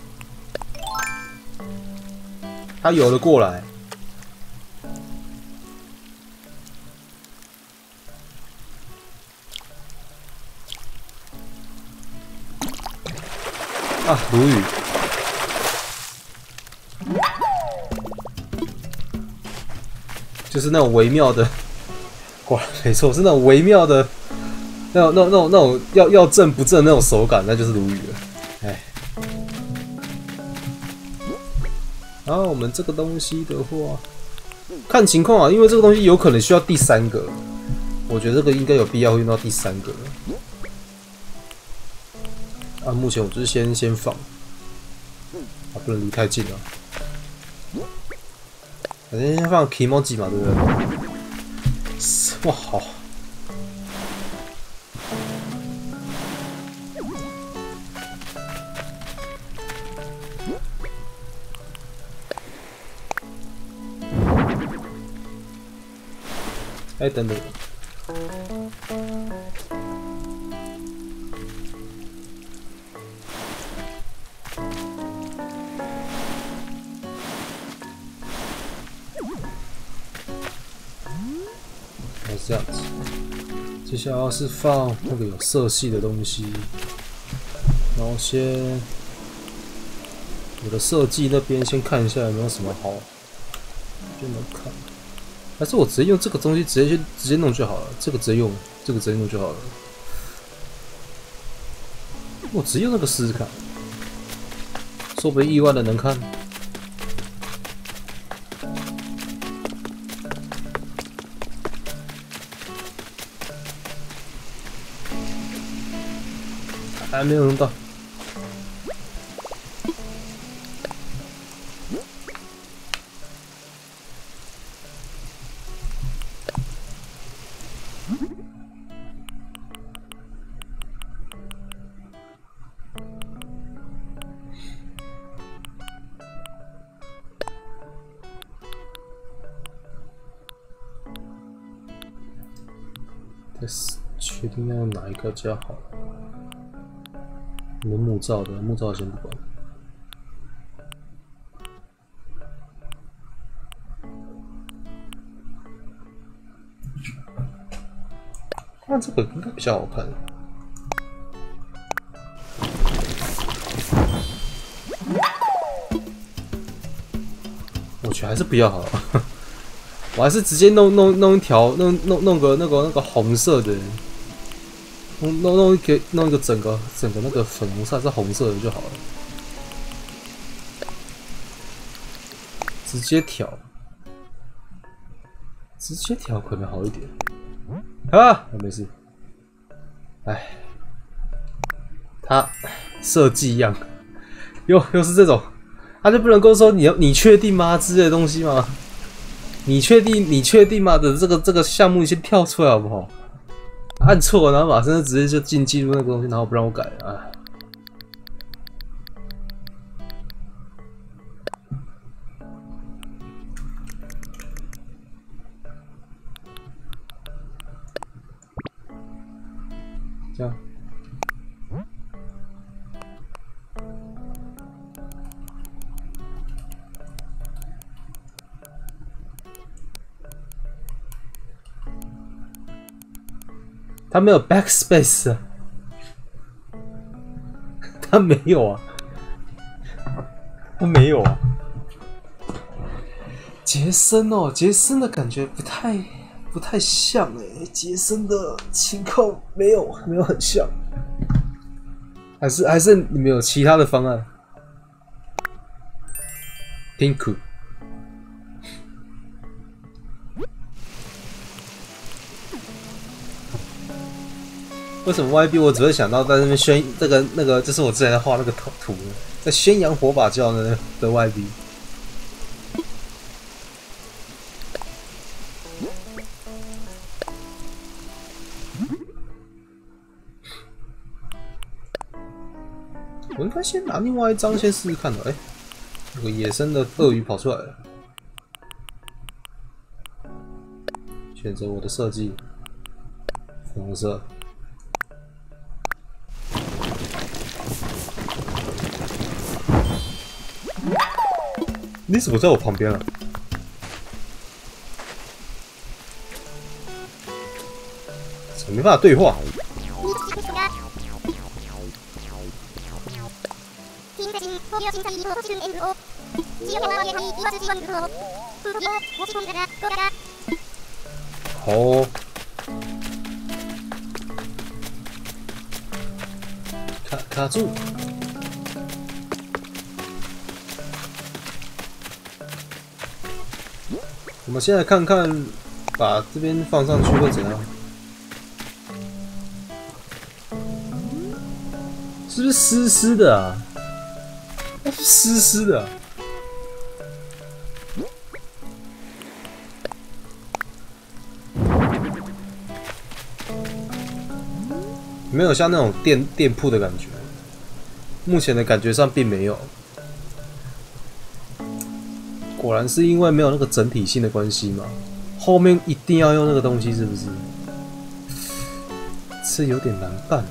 它游了过来。啊，鲈鱼。就是那种微妙的，果然没错，是那种微妙的，那种要正不正那种手感，那就是鲈鱼了。哎，然后我们这个东西的话，看情况啊，因为这个东西有可能需要第3个，我觉得这个应该有必要会用到第3个。啊，目前我就是先放，啊，不能离太近了。反正先放 Kimoji 嘛，对不对？哇，好！哎，等等。这样子，接下来是放那个有色系的东西，然后先我的设计那边先看一下有没有什么好就能看，还是我直接用这个东西直接弄就好了，这个直接用就好了，我直接用那个试试看，说不定意外的能看。还没有用到。确定要哪一个比较好？你们木造的先不管。 那这个应该比较好看。我觉得还是不要好了，我还是直接弄一条弄个那个红色的，弄一个整个那个粉红色还是红色的就好了，直接调可能好一点。啊，没事。哎，他设计一样，又是这种。他就不能够说你确定吗之类的东西吗？你确定吗的这个项目你先跳出来好不好？按错然后马上就直接就进记录那个东西，然后不让我改啊！这样。他没有 backspace 啊，他没有啊，他没有啊。杰森哦，杰森的感觉不太像哎，杰森的情况没有很像，还是你们有其他的方案 ？Pinku。为什么 YB 我只会想到在那边宣这个那个，就是我之前在画那个图，在宣扬火把教的YB。我应该先拿另外一张先试试看的。哎，有个野生的鳄鱼跑出来了。选择我的设计，粉红色。你怎么在我旁边啊？没办法对话。好，卡住。我们现在看看，把这边放上去会怎样？是不是湿湿的啊？湿湿的啊。没有像那种店铺的感觉，目前的感觉上并没有。果然是因为没有那个整体性的关系嘛，后面一定要用那个东西，是不是？是有点难办。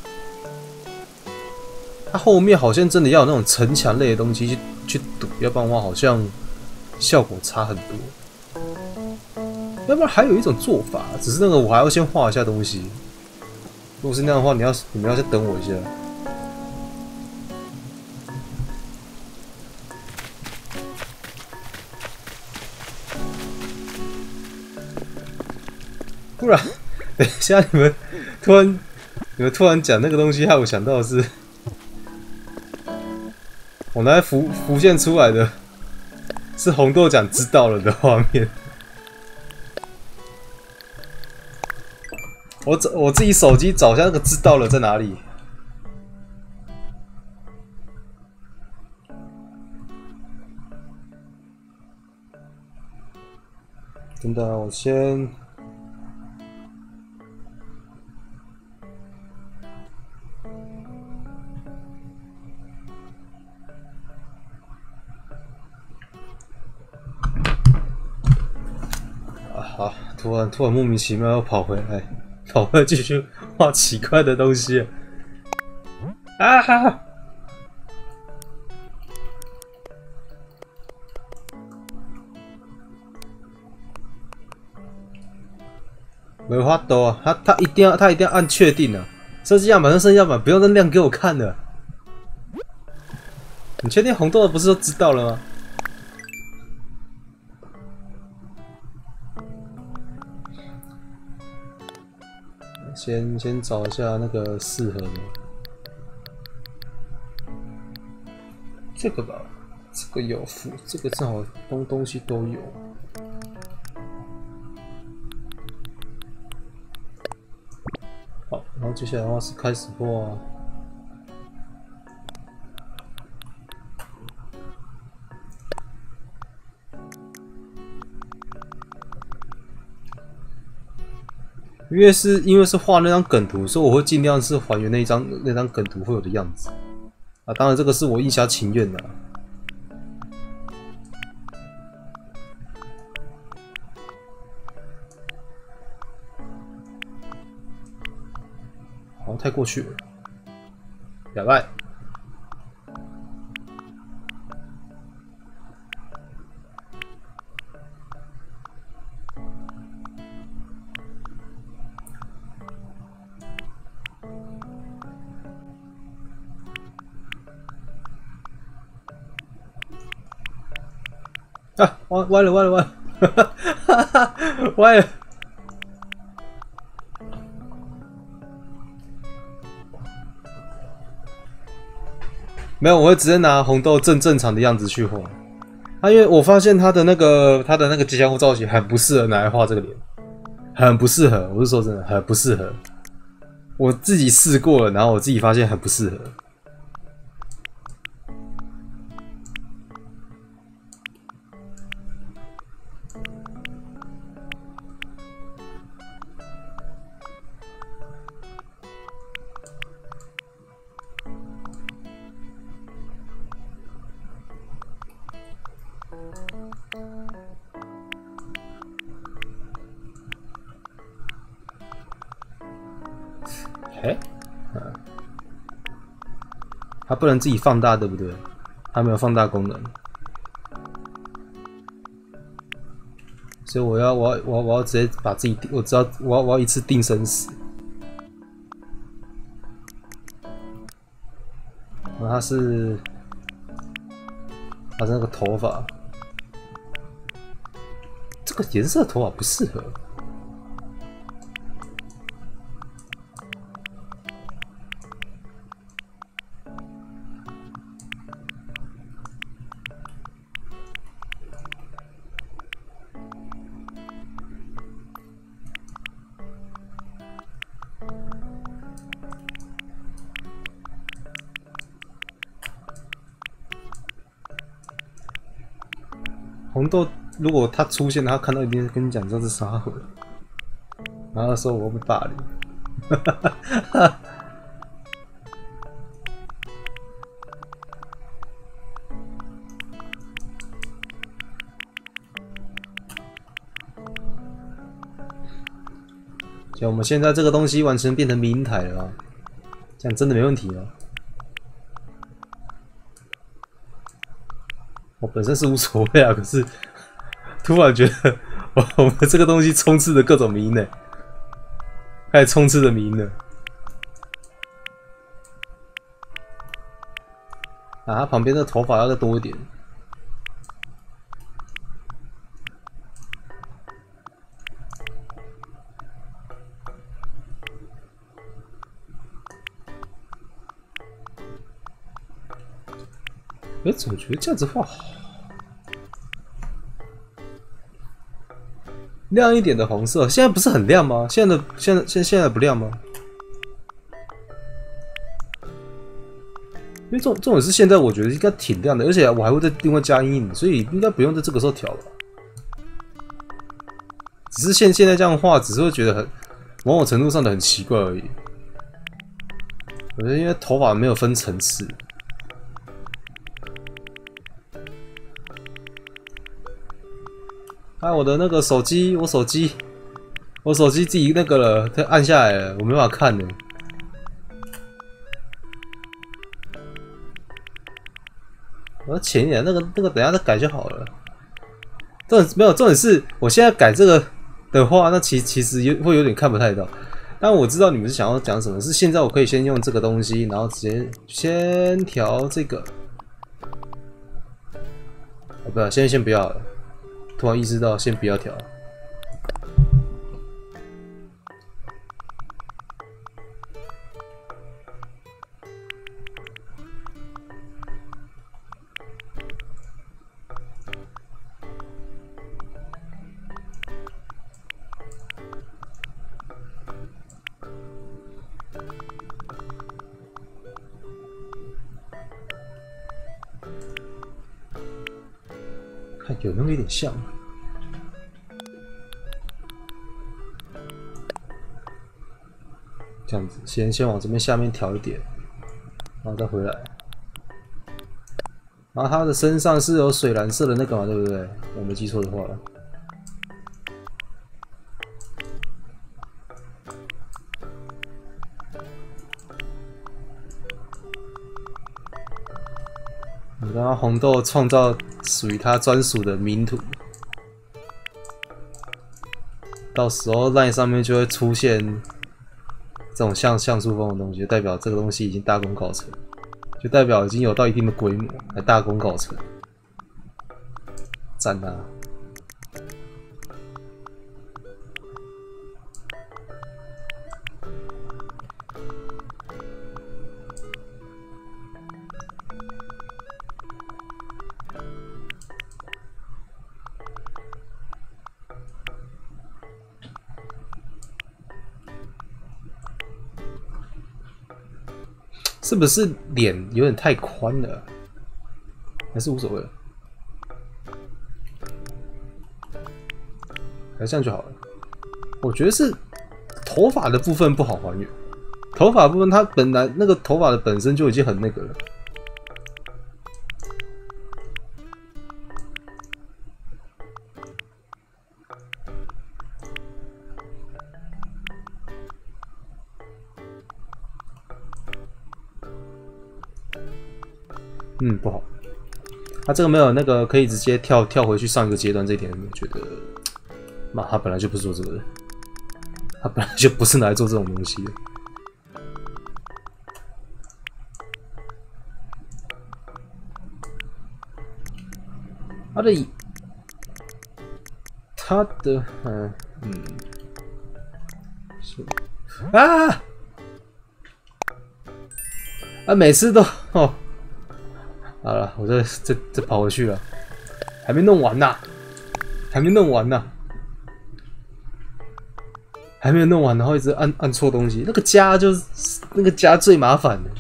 它后面好像真的要有那种城墙类的东西去堵，要不然的话好像效果差很多。要不然还有一种做法，只是那个我还要先画一下东西。如果是那样的话，你们要先等我一下。不然，等一下你们突然讲那个东西，害我想到的是，我那浮现出来的是红豆奖知道了的画面。我自己手机找一下那个知道了在哪里。真的，我先。好，突然莫名其妙又跑回来继续画奇怪的东西啊！哈！ 没法度啊，他一定要按确定啊！设计样板跟设计样板不用再亮给我看了。你确定红豆不是都知道了吗？先找一下那个适合的，这个吧，这个有附，这个正好东西都有。好，然后接下来的话是开始画。因为是画那张梗图，所以我会尽量是还原那张梗图会有的样子啊。当然，这个是我一厢情愿的啊。好像太过去了，哑巴。啊，歪了，歪了！没有，我会直接拿红豆正常的样子去画。啊，因为我发现他的那个吉祥物造型很不适合拿来画这个脸，很不适合。我是说真的，很不适合。我自己试过了，然后我自己发现很不适合。它不能自己放大，对不对？它没有放大功能，所以我要直接把自己，我知道我要一次定生死。然后它是那个头发，这个颜色头发不适合。红豆如果他出现，他看到一定跟你讲这是啥回，然后他说我被霸凌，就我们现在这个东西完成变成迷因台了啊，这样真的没问题了。我本身是无所谓啊，可是突然觉得我们这个东西充斥着各种迷因呢，开始充斥着迷因了。啊，他旁边的头发要再多一点。哎，怎么觉得这样子画好？亮一点的红色，现在不是很亮吗？现在不亮吗？因为重点是现在我觉得应该挺亮的，而且我还会再另外加阴影，所以应该不用在这个时候调了。只是现在这样画，只是会觉得某种程度上的很奇怪而已。我觉得因为头发没有分层次。啊，我的那个手机，我手机自己那个了，它按下来了，我没办法看呢。我要浅一点，那个等一下再改就好了。重点是我现在改这个的话，那其实会有点看不太到。但我知道你们是想要讲什么，是现在我可以先用这个东西，然后直接先调这个。不，先不要了。突然意识到，先不要调。看有那么一点像。这样子，先往这边下面调一点，然后再回来。然后它的身上是有水蓝色的那个嘛，对不对？我没记错的话。你让红豆创造属于它专属的名图，到时候 LINE 上面就会出现这种像素风的东西，就代表这个东西已经大功告成，就代表已经有到一定的规模，还大功告成，赞啊！是不是脸有点太宽了？还是无所谓？还这样就好了。我觉得是头发的部分不好还原，头发部分它本来那个头发的本身就已经很那个了。不好。他这个没有那个可以直接跳回去上一个阶段，这一点我觉得，妈，他本来就不是做这个的，他本来就不是拿来做这种东西的。每次都哦。好了，我这跑回去了，还没弄完呐，还没弄完呐，还没有弄完，然后一直按错东西，那个加就是那个加最麻烦的。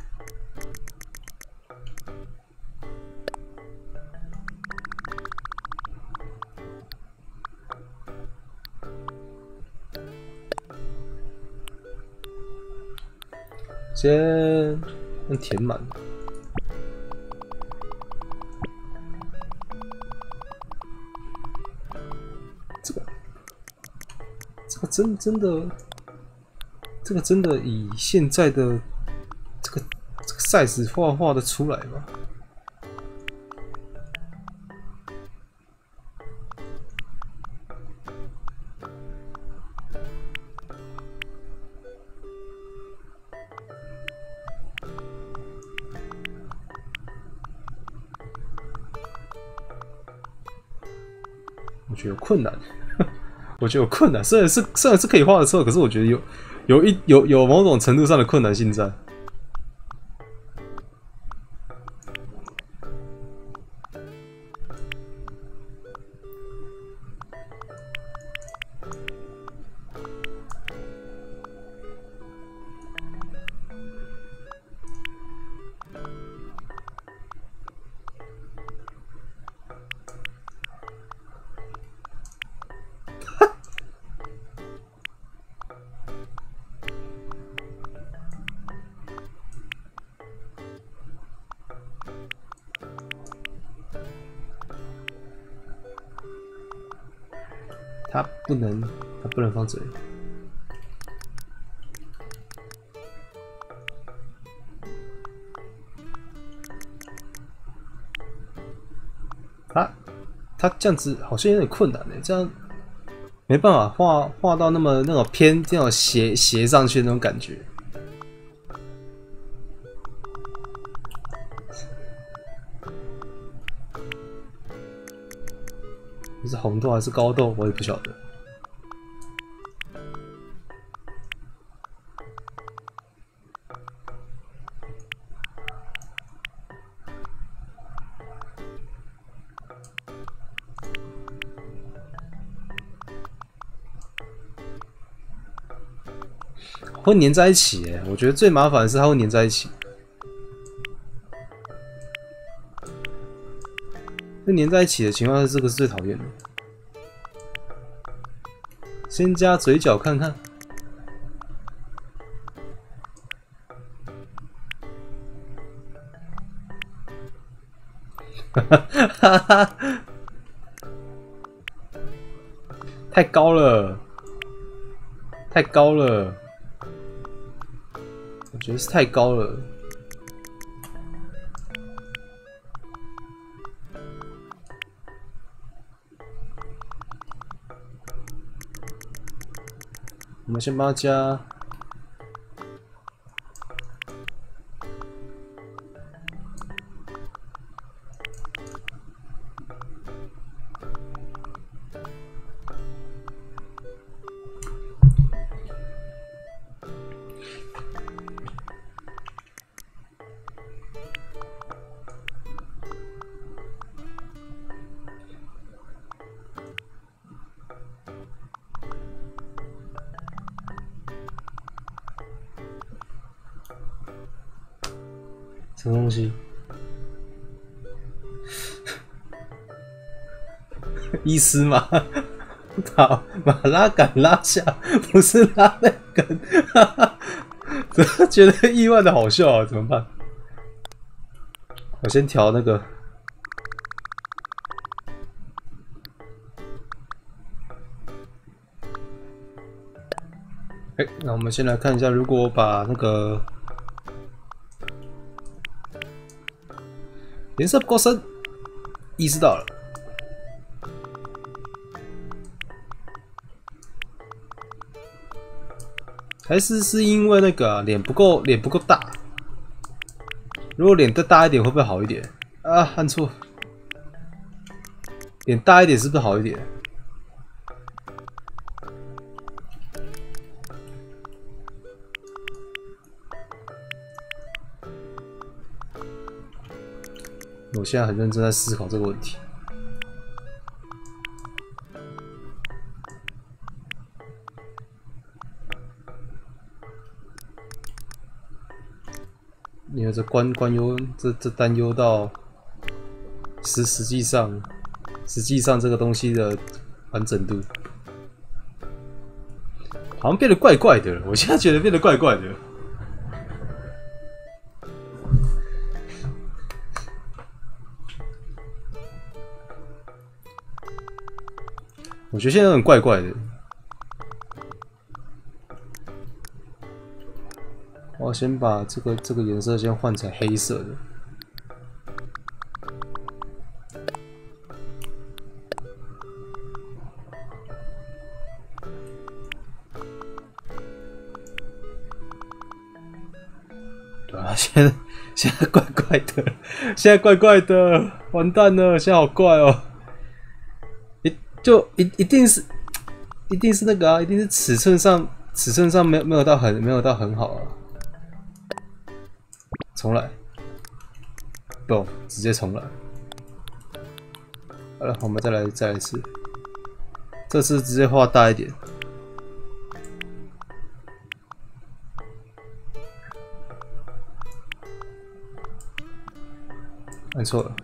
先填满。这个真的以现在的这个 size 画得出来吗？我觉得有困难。我觉得有困难，虽然是可以画的出来，可是我觉得有某种程度上的困难性在。它不能放嘴。它这样子好像有点困难这样没办法画到那种偏这种斜上去的那种感觉。是红豆还是高豆，我也不晓得。会粘在一起耶，我觉得最麻烦的是它会粘在一起。会粘在一起的情况下，这个是最讨厌的。先加嘴角看看。哈哈，太高了，太高了。我觉得是太高了。我们先帮他加。什么东西？伊斯玛，把拉杆拉下，不是拉那根，觉得意外的好笑啊！怎么办？我先调那个。那我们先来看一下，如果我把那个颜色不够深，意识到了。还是因为那个脸不够大。如果脸再大一点，会不会好一点？啊，按错。脸大一点是不是好一点？我现在很认真在思考这个问题。因为这关忧，这担忧到实际上这个东西的完整度，好像变得怪怪的了。我现在觉得变得怪怪的。我觉得现在很怪怪的。我要先把这个颜色先换成黑色的。对啊，现在怪怪的，现在怪怪的，完蛋了，现在好怪哦。一定是那个啊，一定是尺寸上没有到很好啊。重来，不，直接重来。好了，我们再来一次，这次直接画大一点。按错了。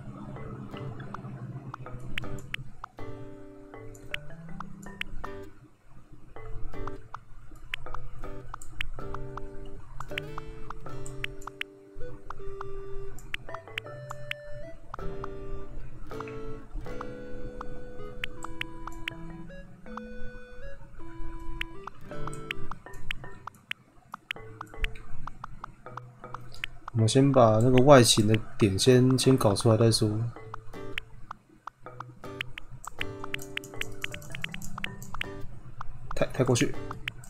我们先把那个外形的点先搞出来再说。 抬过去。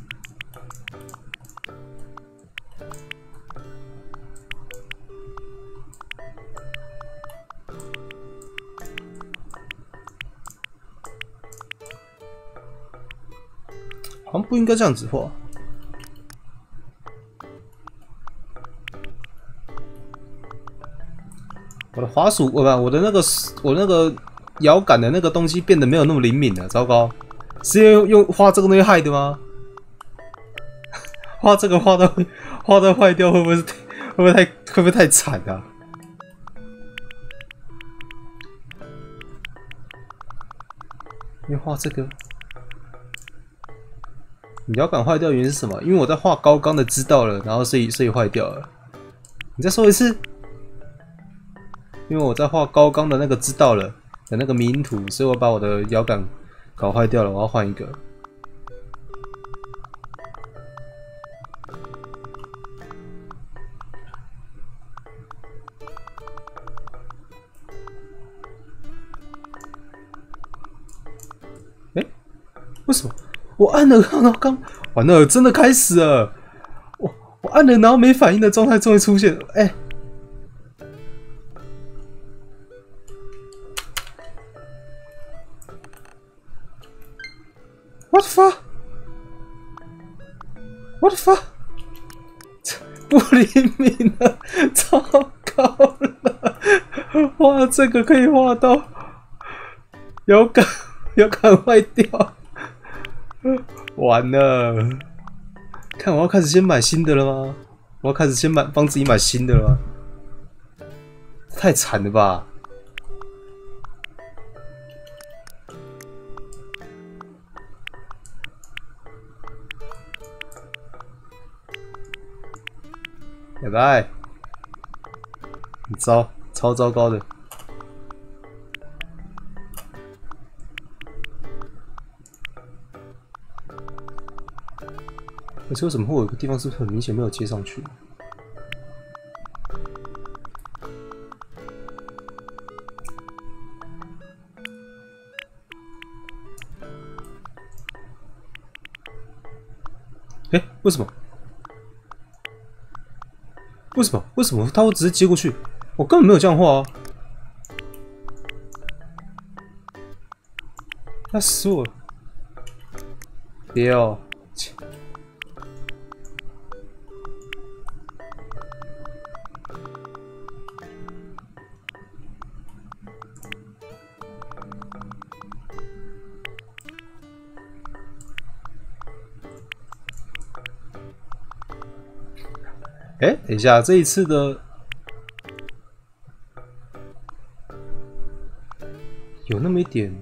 好像不应该这样子画。我的滑鼠，我的那个摇杆的那个东西变得没有那么灵敏了，糟糕！是用画这个东西害的吗？画这个画到坏掉，会不会太惨啊？因为画这个。你摇杆坏掉原因是什么？因为我在画高钢的知道了，然后所以坏掉了。你再说一次。因为我在画高钢的那个知道了的那个迷因图，所以我把我的摇杆搞坏掉了，我要换一个。哎，为什么？我按了，然后刚完了，真的开始了。我按了，然后没反应的状态终于出现。哎。What the fuck? What the fuck? 不灵敏了，糟糕了！画这个可以画到摇杆坏掉，完了！看我要开始先买新的了吗？我要开始先帮自己买新的了吗？太惨了吧！拜拜，很糟，超糟糕的。而且为什么会有一个地方是很明显没有接上去？哎，为什么？为什么他会直接接过去？我根本没有这样画啊！他死我了！别哦！哎，等一下，这一次的有那么一点，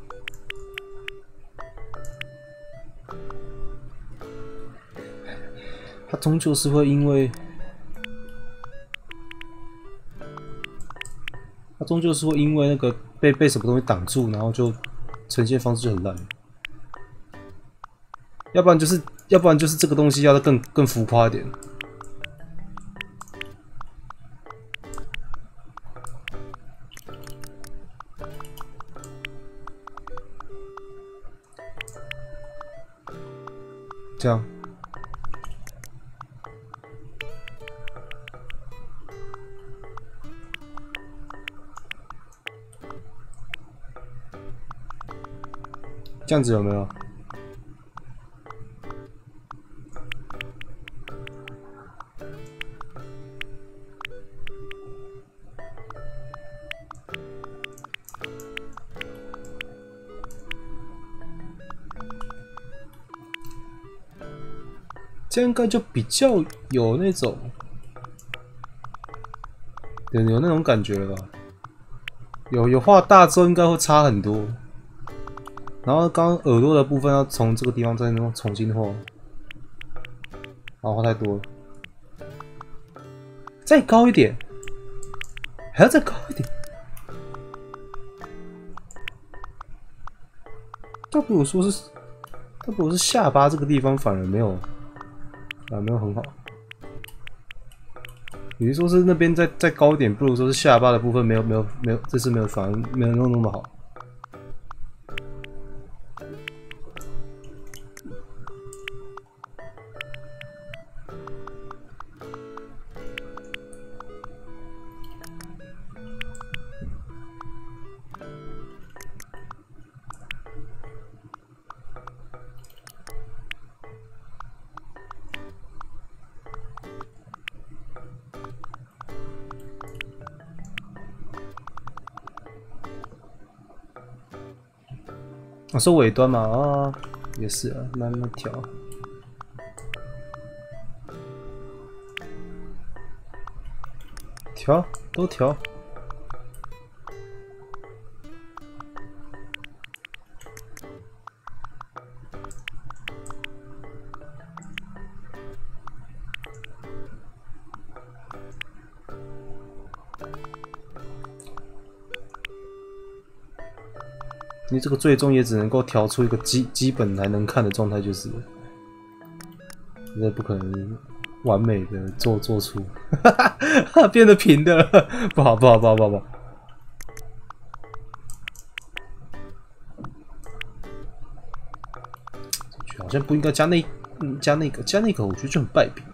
它终究是会因为，那个被什么东西挡住，然后就呈现方式就很烂。要不然就是这个东西要再更浮夸一点。这样，这样子有没有？这样应该就比较有那种，有那种感觉了吧？有画大之后应该会差很多。然后刚刚耳朵的部分要从这个地方再弄重新画，然后画太多了，再高一点，还要再高一点。倒不如说是下巴这个地方反而没有。没有很好，与其说是那边再高一点，不如说是下巴的部分没有，这次没有反而没有弄那么好。 我说尾端嘛，啊，也是啊，慢慢调，调都调。你这个最终也只能够调出一个基本还能看的状态，就是那不可能完美的做出，变得平的了，不好。好像不应该加那个，我觉得就很败笔。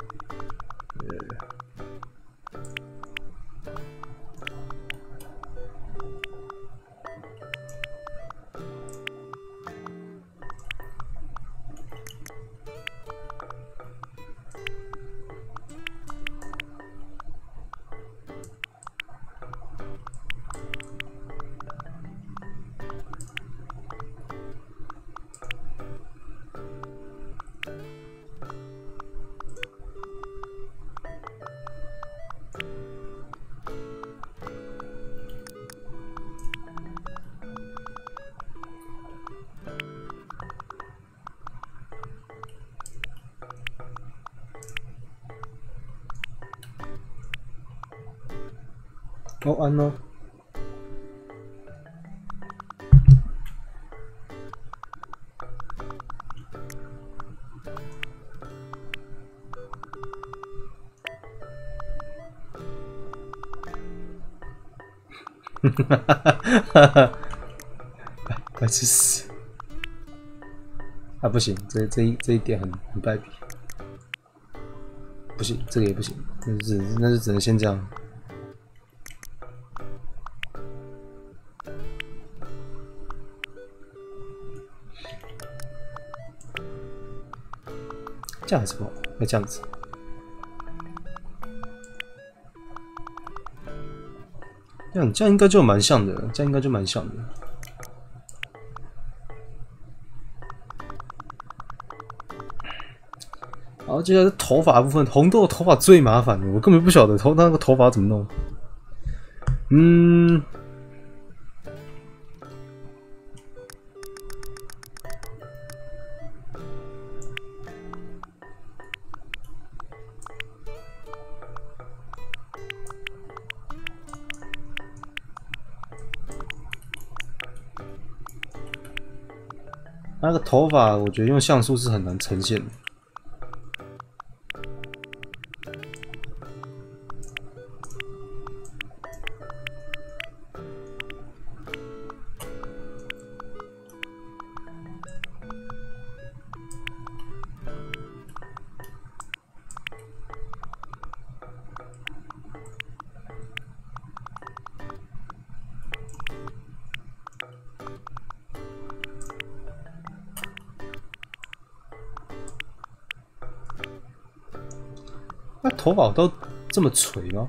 哦，安哦。白痴死！啊，不行，这一点很败笔。不行，这个也不行，那就只能先这样。这样还是不好，要这样子。这样应该就蛮像的，这样应该就蛮像的。好，接下来是头发部分，红豆的头发最麻烦的，我根本不晓得那个头发怎么弄。那个头发，我觉得用像素是很难呈现的。那头发都这么垂吗？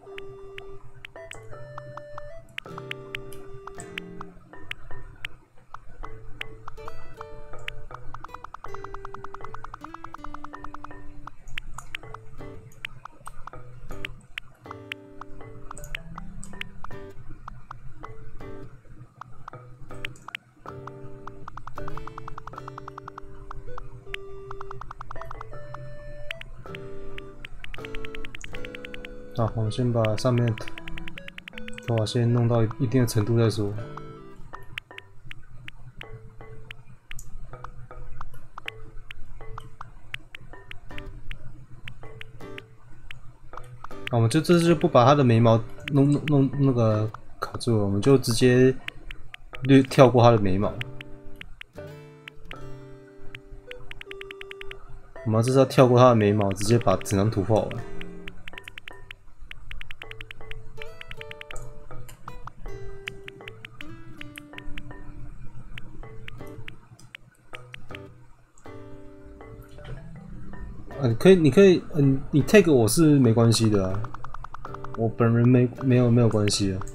好，我们先把上面头发先弄到一定的程度再说。我们这次就不把他的眉毛弄那个卡住了，我们就直接跳过他的眉毛。 我们这是要跳过他的眉毛，直接把整张图画完。你可以，你 take 我是没关系的啊，我本人没有关系啊。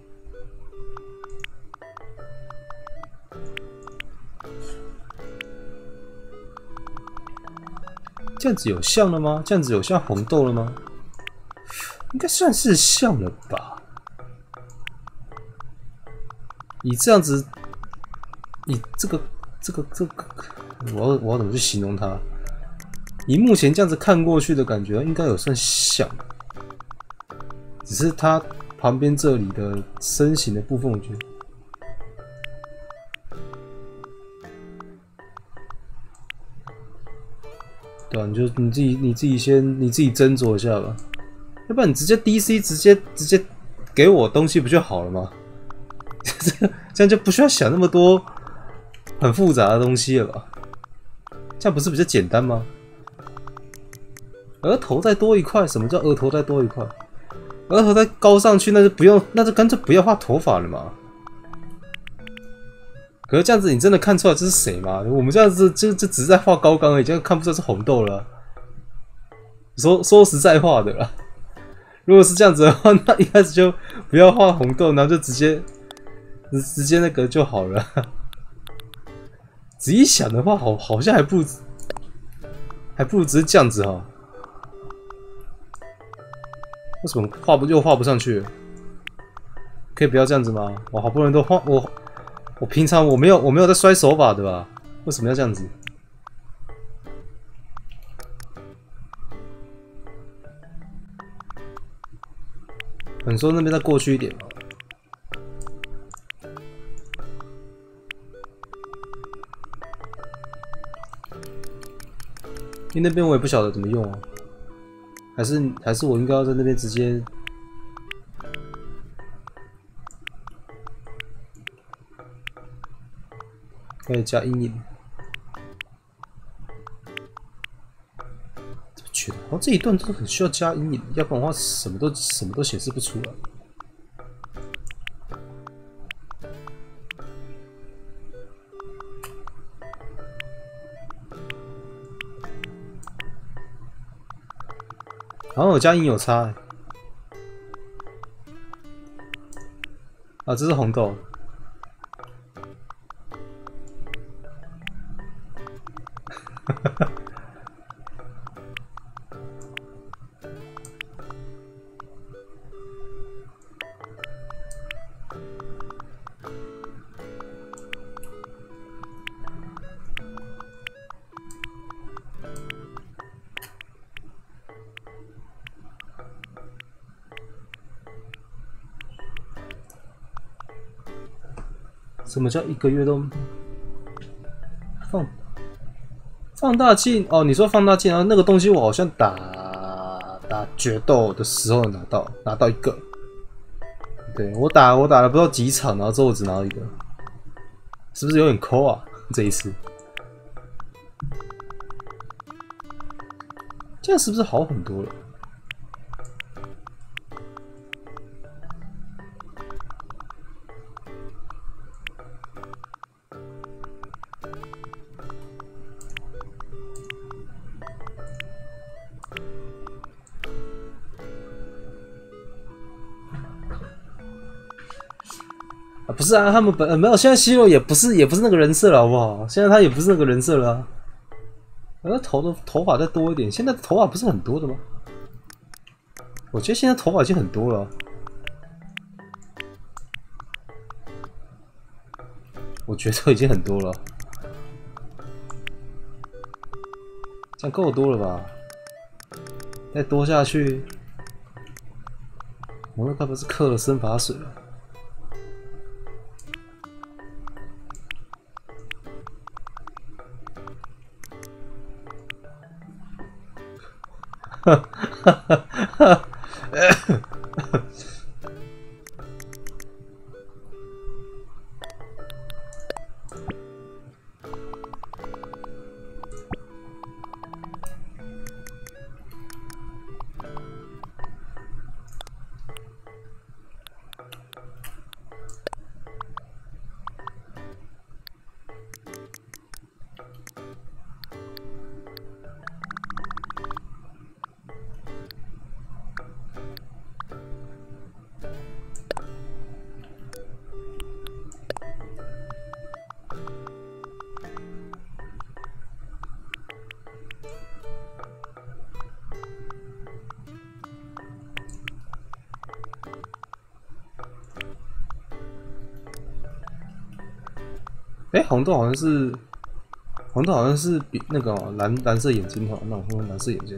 这样子有像了吗？这样子有像红豆了吗？应该算是像了吧。以这样子，以这个，我要怎么去形容它？以目前这样子看过去的感觉，应该有算像，只是它旁边这里的身形的部分，我觉得，对啊，你自己斟酌一下吧，要不然你直接 DC 直接给我东西不就好了吗？这样就不需要想那么多很复杂的东西了吧？这样不是比较简单吗？额头再多一块，什么叫额头再多一块？额头再高上去，那就不用，那就干脆不要画头发了嘛。可是这样子，你真的看出来这是谁吗？我们这样子就只是在画高刚而已，这样看不出来是红豆了啊。说实在话的啦，如果是这样子的话，那一开始就不要画红豆，然后就直接那个就好了。仔细想的话，好像还不如只是这样子哈。为什么又画不上去？可以不要这样子吗？我好不容易都画我平常我没有在摔手把的吧？为什么要这样子？你说那边再过去一点吗？因为那边我也不晓得怎么用啊。还是我应该要在那边直接可以加阴影。觉得，然后这一段真的很需要加阴影，要不然的话什么都显示不出来。然后我加阴有差欸。啊，这是红豆。什么叫1个月都放大镜？哦，你说放大镜啊？那个东西我好像打决斗的时候拿到1个。对，我打了不知道几场，然后之后我只拿到1个，是不是有点抠啊？这一次，这样是不是好很多了？不是啊，他们没有，现在希洛也不是那个人设了，好不好？现在他也不是那个人设了啊。头发再多一点，现在头发不是很多的吗？我觉得现在头发已经很多了啊。我觉得已经很多了，这样够多了吧？再多下去，我那该不是刻了生发水了？哈哈哈哈！ 哎，红豆好像是比那个蓝色眼睛哈，那我用蓝色眼睛。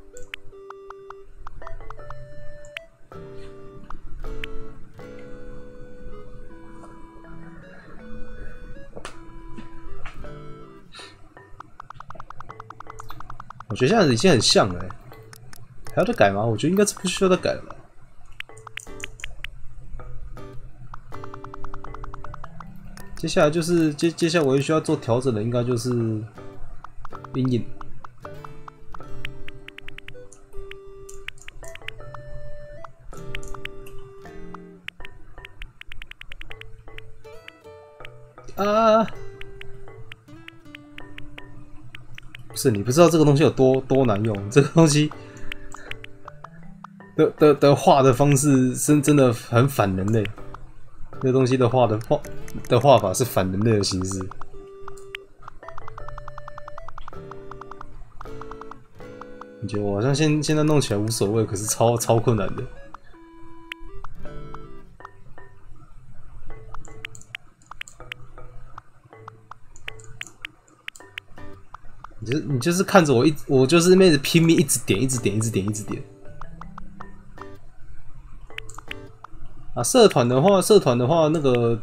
我觉得现在已经很像了，还要再改吗？我觉得应该是不需要再改了吧。接下来就是接下来唯一需要做调整的，应该就是阴影。啊！不是你不知道这个东西有多难用，这个东西的画的方式是真的很反人类。这个东西的画法是反人类的形式。你觉得我好像现在弄起来无所谓，可是超困难的。你就是看着我就是那直拼命一直点。啊，社团的话，那个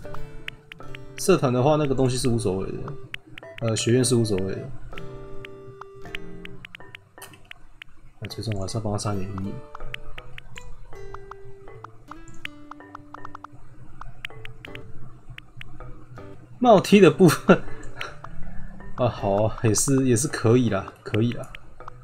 东西是无所谓的，学院是无所谓的。最终我还是要帮他上点阴影。帽 T 的部分啊，好啊，也是可以啦，可以啦。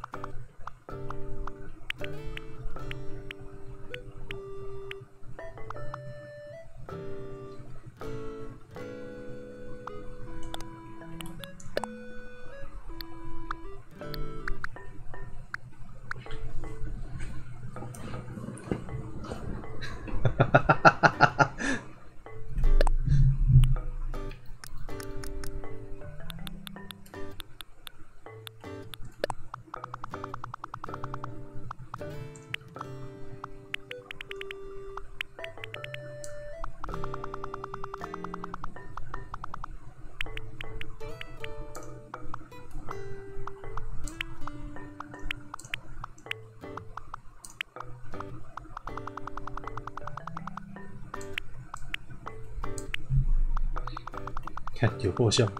看有够像，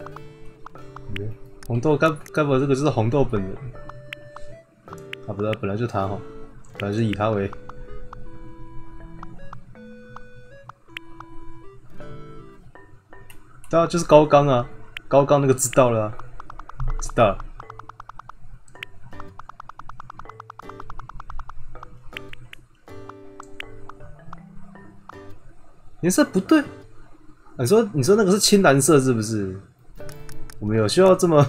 红豆该不会这个就是红豆本人啊？不对，本来就他哈，本来就以他为。对啊，就是高刚啊，高刚那个知道了啊，知道了。颜色不对。你说那个是青蓝色是不是？我们有需要这么？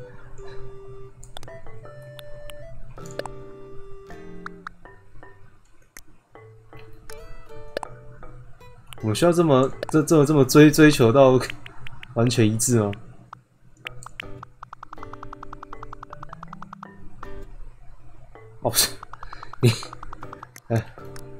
我们需要这么追求到完全一致吗？哦，不是，你，哎。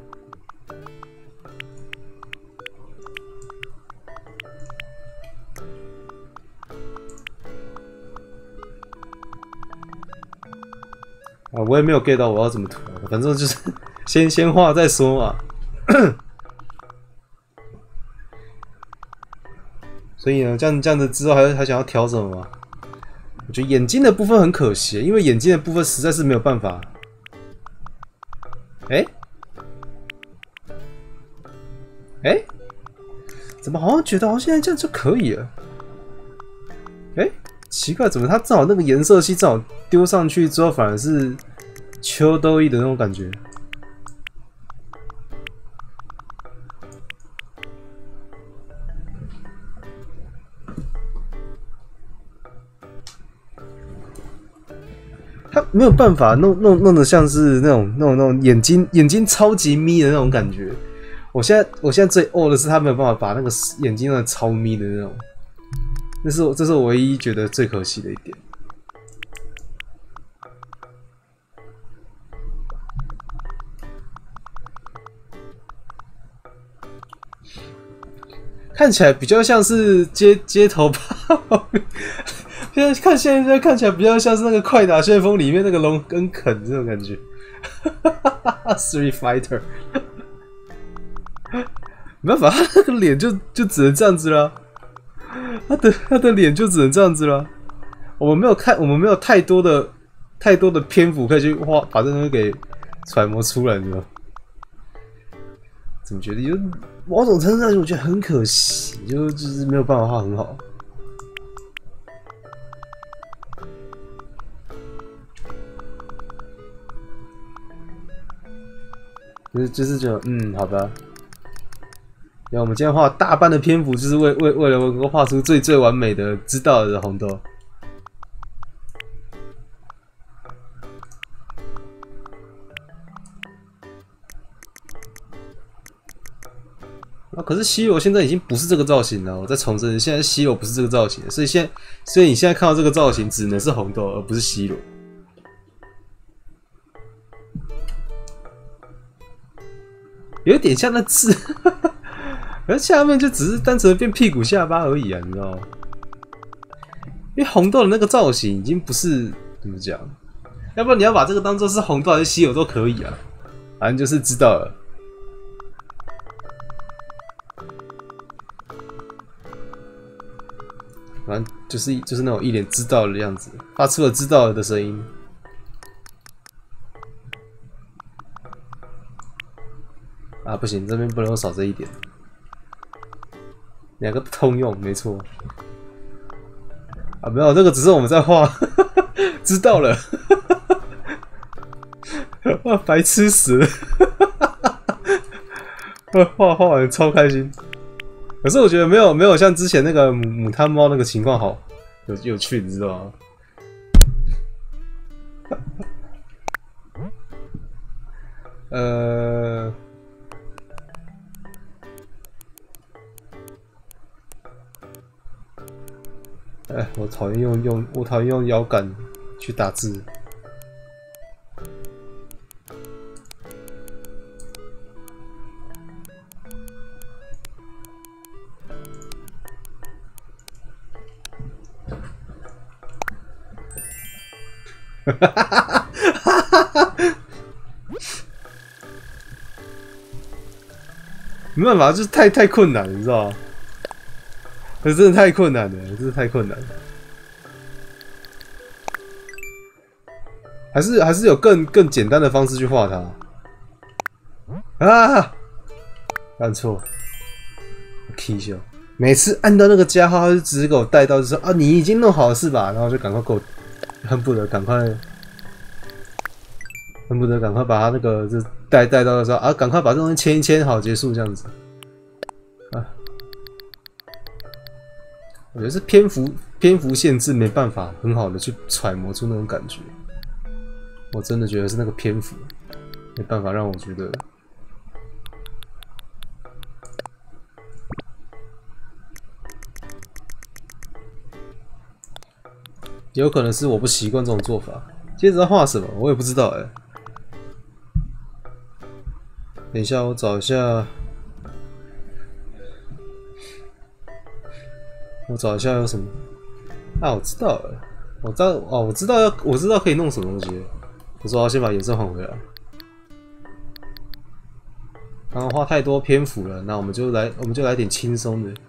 啊，我也没有 get 到我要怎么涂，反正就是先画再说嘛。所以呢，这样子之后还想要调什么吗？我觉得眼睛的部分很可惜，因为眼睛的部分实在是没有办法。怎么好像觉得好像现在这样就可以了？奇怪，怎么它正好那个颜色系正好丢上去之后，反而是秋都一的那种感觉？它没有办法弄得像是那种眼睛超级眯的那种感觉。我现在最的是他没有办法把那个眼睛弄得超眯的那种。这是我唯一觉得最可惜的一点。 看起来比较像是街头吧。现在看起来比较像是那个《快打旋风》里面那个龙跟肯这种感觉。Street Fighter， 没办法，他那个脸就只能这样子啦。他的脸就只能这样子啦。我们没有太多的篇幅可以去把这东西给揣摩出来，你知道吗？怎么觉得有某种程度上，我觉得很可惜，就是没有办法画很好。就是觉得好吧。然后我们今天画大半的篇幅，就是为了能够画出最完美的知道的红豆。可是西罗现在已经不是这个造型了，我再重申，现在西罗不是这个造型，所以你现在看到这个造型只能是红豆，而不是西罗。有点像那字，而下面就只是单纯的变屁股下巴而已啊，你知道吗？因为红豆的那个造型已经不是怎么讲，要不然你要把这个当做是红豆还是西罗都可以啊，反正就是知道了。反正就是那种一脸知道的样子，发出了知道了的声音。啊，不行，这边不能少这一点，两个通用，没错。啊，没有，这个只是我们在画，知道了。哇，白痴死了！画完超开心。可是我觉得没有像之前那个母汤猫那个情况好有趣，你知道吗？我讨厌用摇杆去打字。没办法，就是太困难了，你知道吗？可是真的太困难了，真的太困难了。还是有更简单的方式去画它。啊！按错 ，key 秀。每次按到那个加号，他就直接给我带到，就说啊，你已经弄好了是吧？然后就赶快给我，恨不得赶快把他那个就带到的时候啊，赶快把这东西签一签，好结束这样子。啊，我觉得是篇幅限制，没办法很好的去揣摩出那种感觉。我真的觉得是那个篇幅没办法让我觉得。有可能是我不习惯这种做法。接着要画什么，我也不知道哎。等一下，我找一下，有什么啊？我知道了，我知道可以弄什么东西。我说我要先把颜色换回来。刚刚画太多篇幅了，那我们就来点轻松的。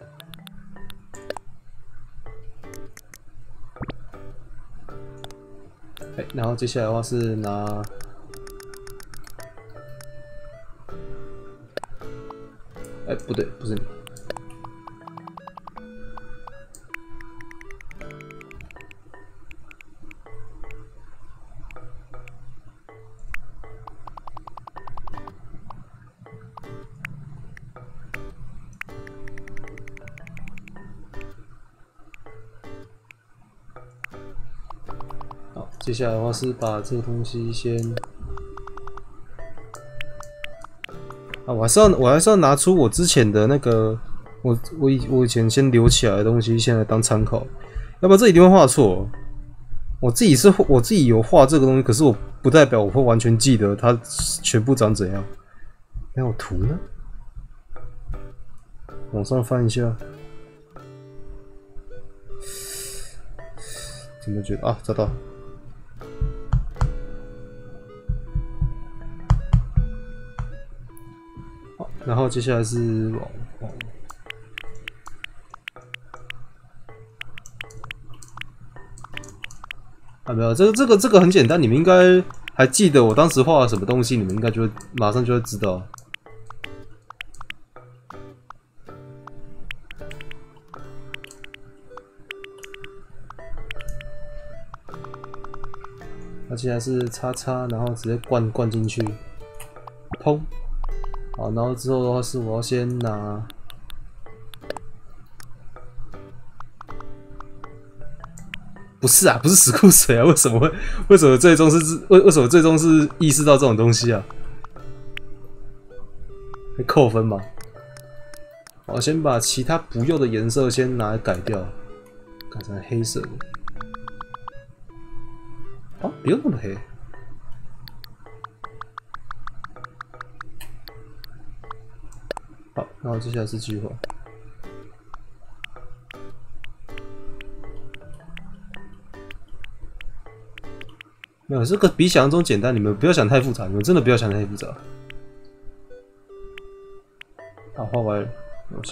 然后接下来的话是拿，不对，不是你。接下来的话是把这个东西先，我还是要拿出我之前的那个，我以前先留起来的东西，先来当参考，要不然这一定会画错。我自己有画这个东西，可是我不代表我会完全记得它全部长怎样。那我图呢？ 往上翻一下。怎么觉得啊？找到。好，然后接下来是往。啊，没有，这个很简单，你们应该还记得我当时画了什么东西，你们应该就会马上就会知道。那接下来是叉叉，然后直接灌进去，砰！好，然后之后的话是我要先拿。不是啊，不是死库水啊！为什么最终是为什么最终是意识到这种东西啊？会扣分吗？我先把其他不用的颜色先拿来改掉，改成黑色的。哦，不用那么黑。好，然后接下来是继续画。没有，这个比想象中简单，你们不要想太复杂，你们真的不要想太复杂。好，画歪了，没关系。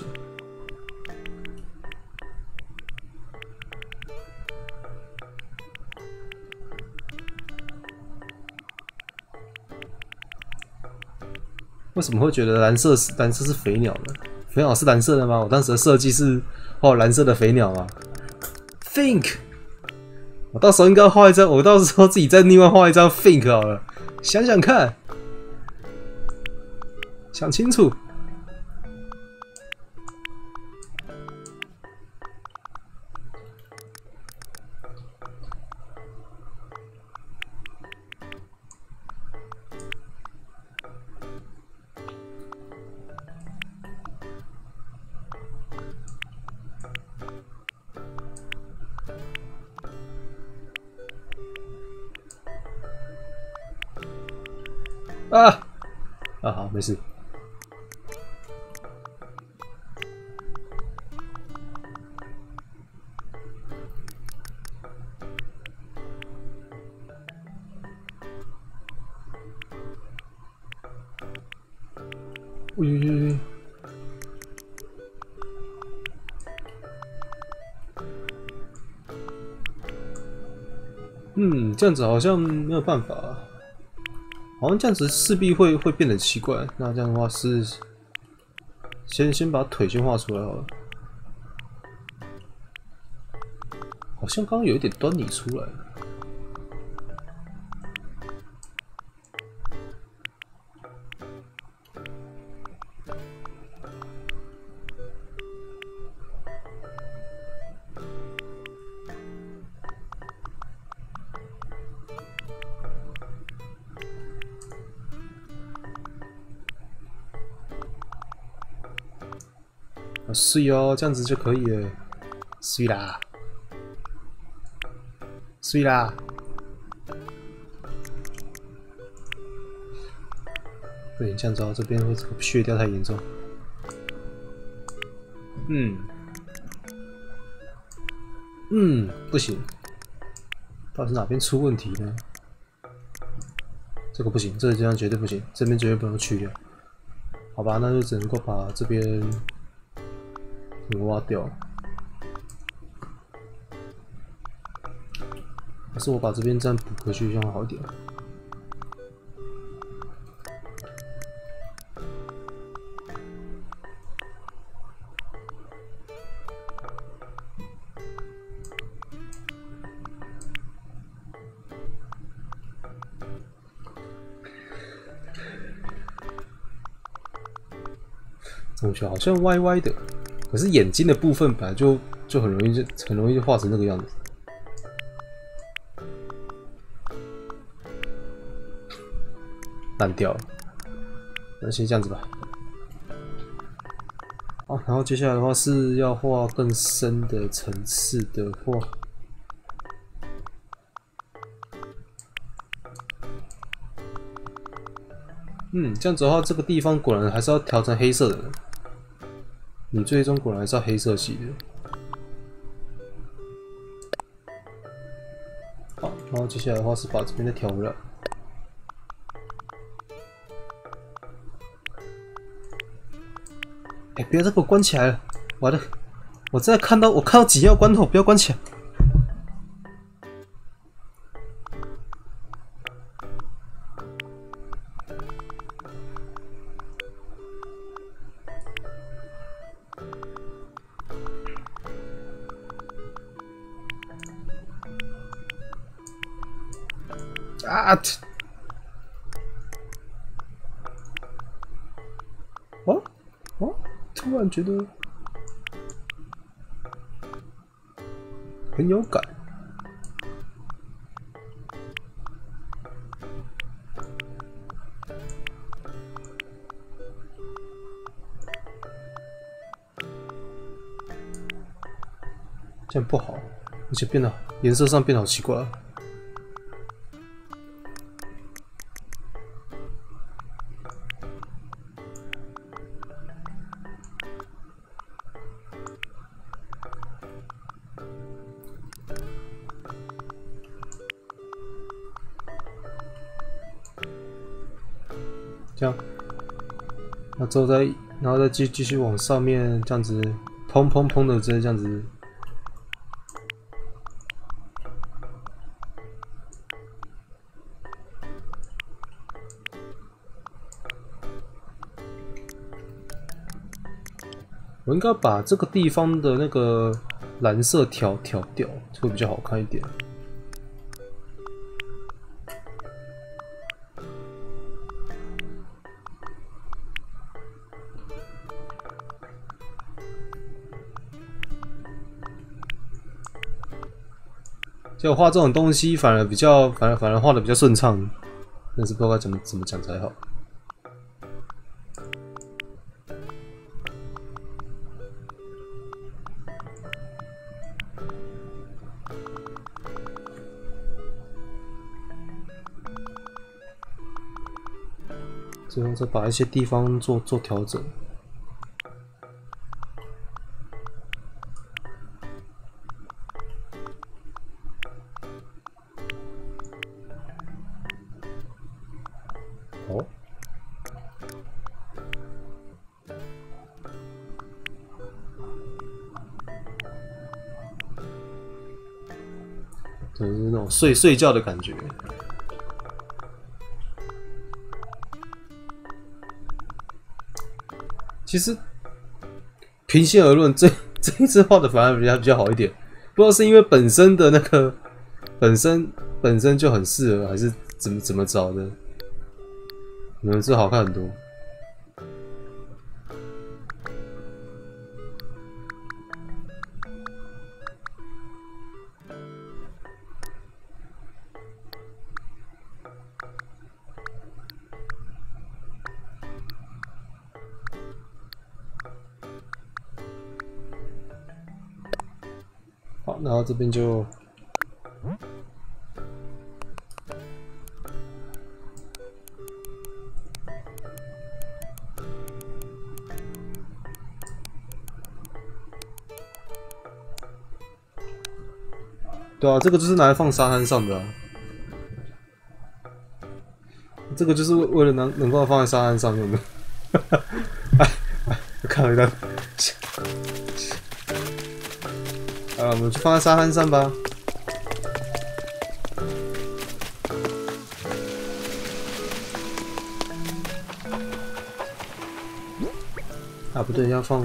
为什么会觉得蓝色是肥鸟呢？肥鸟是蓝色的吗？我当时的设计是画蓝色的肥鸟吗 ？Think。我到时候应该画一张，我到时候自己再另外画一张 Think 好了。想想看，想清楚。啊！啊，好，没事。喂，这样子好像没有办法啊。好像这样子势必会变得奇怪。那这样的话是先把腿先画出来好了。好像刚刚有一点端倪出来了。碎哦，这样子就可以了。碎啦，碎啦。不行，这样子哦，这边会削掉太严重。不行，到底是哪边出问题呢？这个不行，这个地方绝对不行，这边绝对不能去掉。好吧，那就只能够把这边给挖掉。还是我把这边这样补回去，这样好一点。总觉得好像歪歪的，可是眼睛的部分本来就很容易就画成那个样子。烂掉了，那先这样子吧。好，然后接下来的话是要画更深的层次的画。这样子的话，这个地方果然还是要调成黑色的。 你最终果然还是要黑色系的。好，然后接下来的话是把这边再调回来。哎，不要再给我关起来了！完了，我看到紧要关头，不要关起来。啊！突然觉得很有感。这样不好，而且变得颜色上变得好奇怪。这样，那之后然后再继续往上面这样子砰砰砰的直接这样子。我应该把这个地方的那个蓝色调掉，会比较好看一点。就画这种东西反而画的比较顺畅，但是不知道该怎么讲才好。最后再把一些地方做调整。哦，就是那种睡觉的感觉。其实，平心而论，这一次画的反而比较好一点。不知道是因为本身的那个本身就很适合，还是怎么着的？可能是好看很多。好，然后这边就对啊，这个就是拿来放沙滩上的啊。这个就是为了能够放在沙滩上用的。看到一段。我们就放在沙滩上吧。啊，不对，要放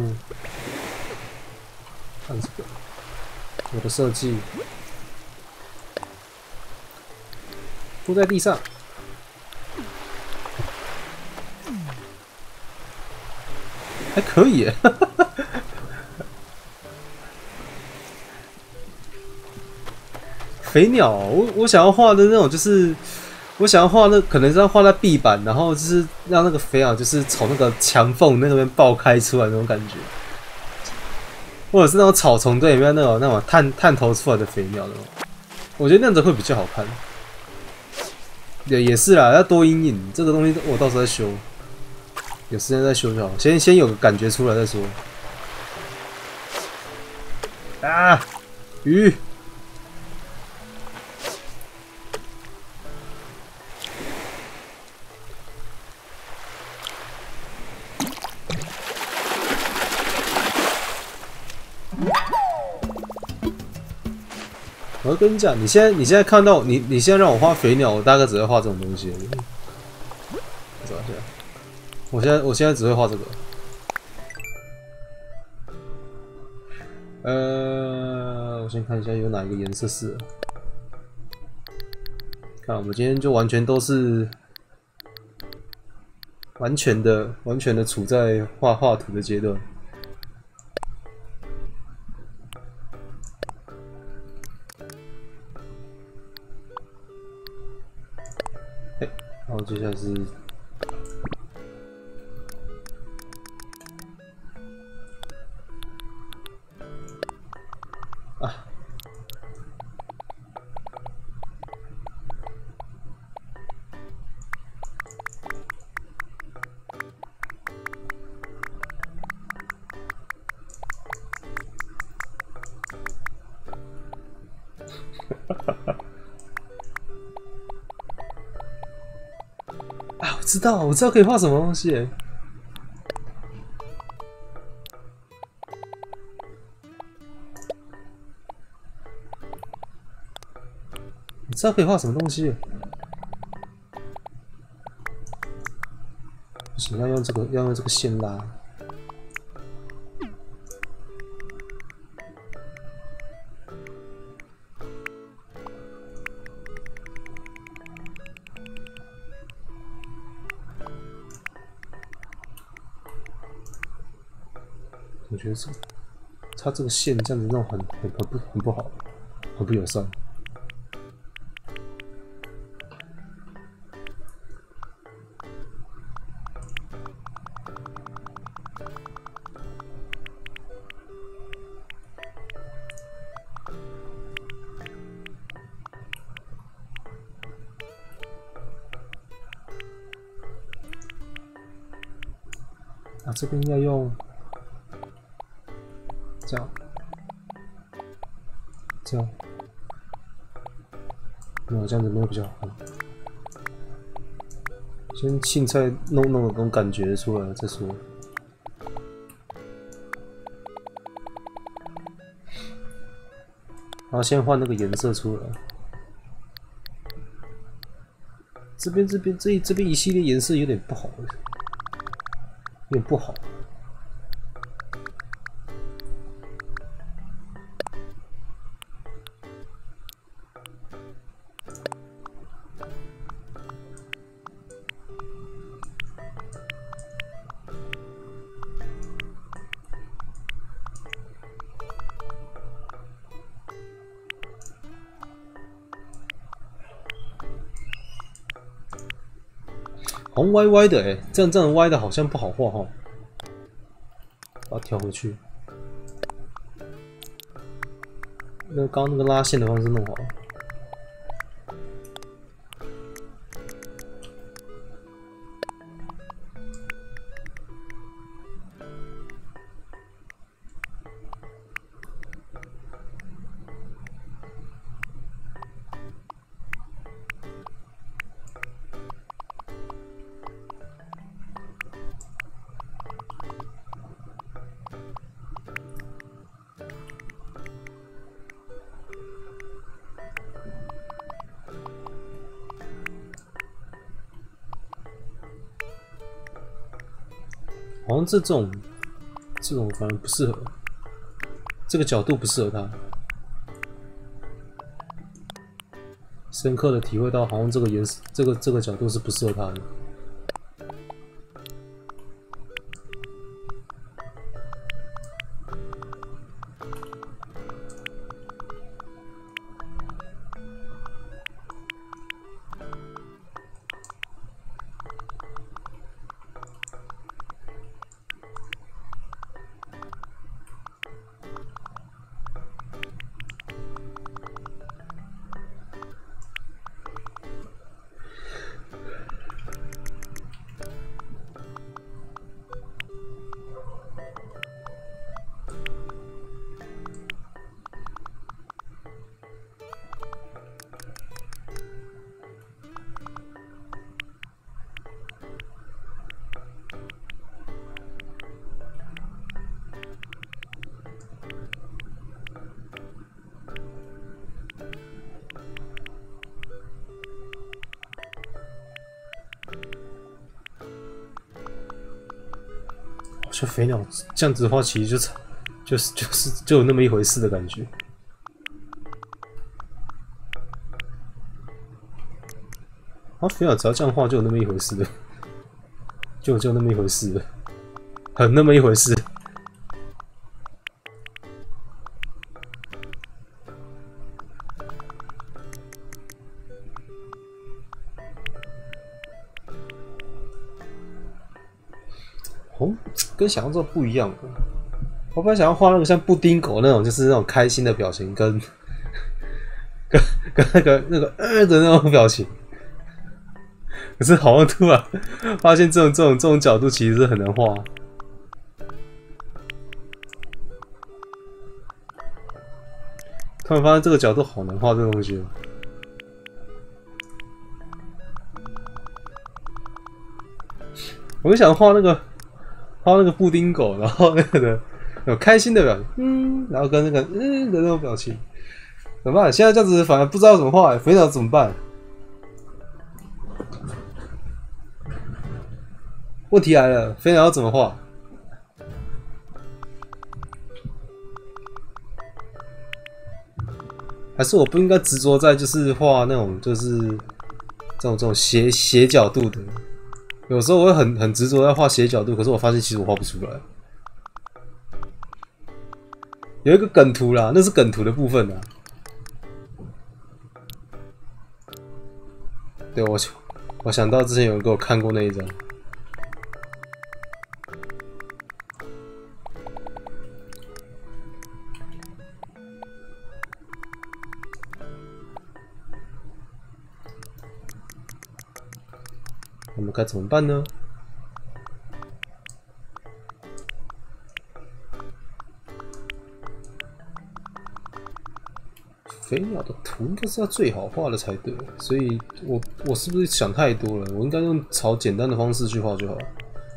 这个。我的设计铺在地上，还可以耶。肥鸟，我想要画的那种，就是我想要画可能是要画在壁板，然后就是让那个肥鸟就是从那个墙缝那边爆开出来那种感觉，或者是那种草丛堆里面那种探头出来的肥鸟那种，我觉得那样子会比较好看。也是啦，要多阴影，这个东西我到时候再修，有时间再修就好，先有个感觉出来再说。 啊，鱼！我跟你讲，你现在看到你现在让我画肥鸟，我大概只会画这种东西而已。找一下，我现在只会画这个。我先看一下有哪一个颜色是。看，我们今天就完全都是完全的处在画图的阶段。然后接下来是啊，啊，我知道可以画什么东西耶。你知道可以画什么东西？不行，要用这个线拉。我觉得它这个线这样子弄很不好，很不友善。啊，这边要用这样，没有这样子没有比较好。先青菜弄有种感觉出来再说。然后先换那个颜色出来。这边一系列颜色有点不好，有点不好。好像歪歪的哎，这样歪的好像不好画哈。把它调回去。那刚刚那个拉线的方式弄好了。好像这种反而不适合，这个角度不适合他。深刻的体会到，好像这个颜色，这个角度是不适合他的。 就飞鸟这样子的话，其实就有那么一回事的感觉。啊，飞鸟只要这样画就有那么一回事的，就那么一回事的，很那么一回事。哦，跟想象中不一样。我本来想要画那个像布丁狗那种，就是那种开心的表情，跟那个的那种表情。可是好像突然发现这种角度其实是很难画。突然发现这个角度好难画这个东西哦。我就想画那个布丁狗，然后那个的有开心的表情，然后跟那个的那种表情，怎么办？现在这样子反而不知道怎么画，肥鸟怎么办？问题来了，飞鸟要怎么画？还是我不应该执着在就是画那种就是这种斜角度的？有时候我会很执着在画斜角度，可是我发现其实我画不出来。有一个梗图啦，那是梗图的部分啦。对，我想到之前有人给我看过那一张。我们该怎么办呢？飞鸟的图应该是要最好画的才对，所以我是不是想太多了？我应该用朝简单的方式去画就好了。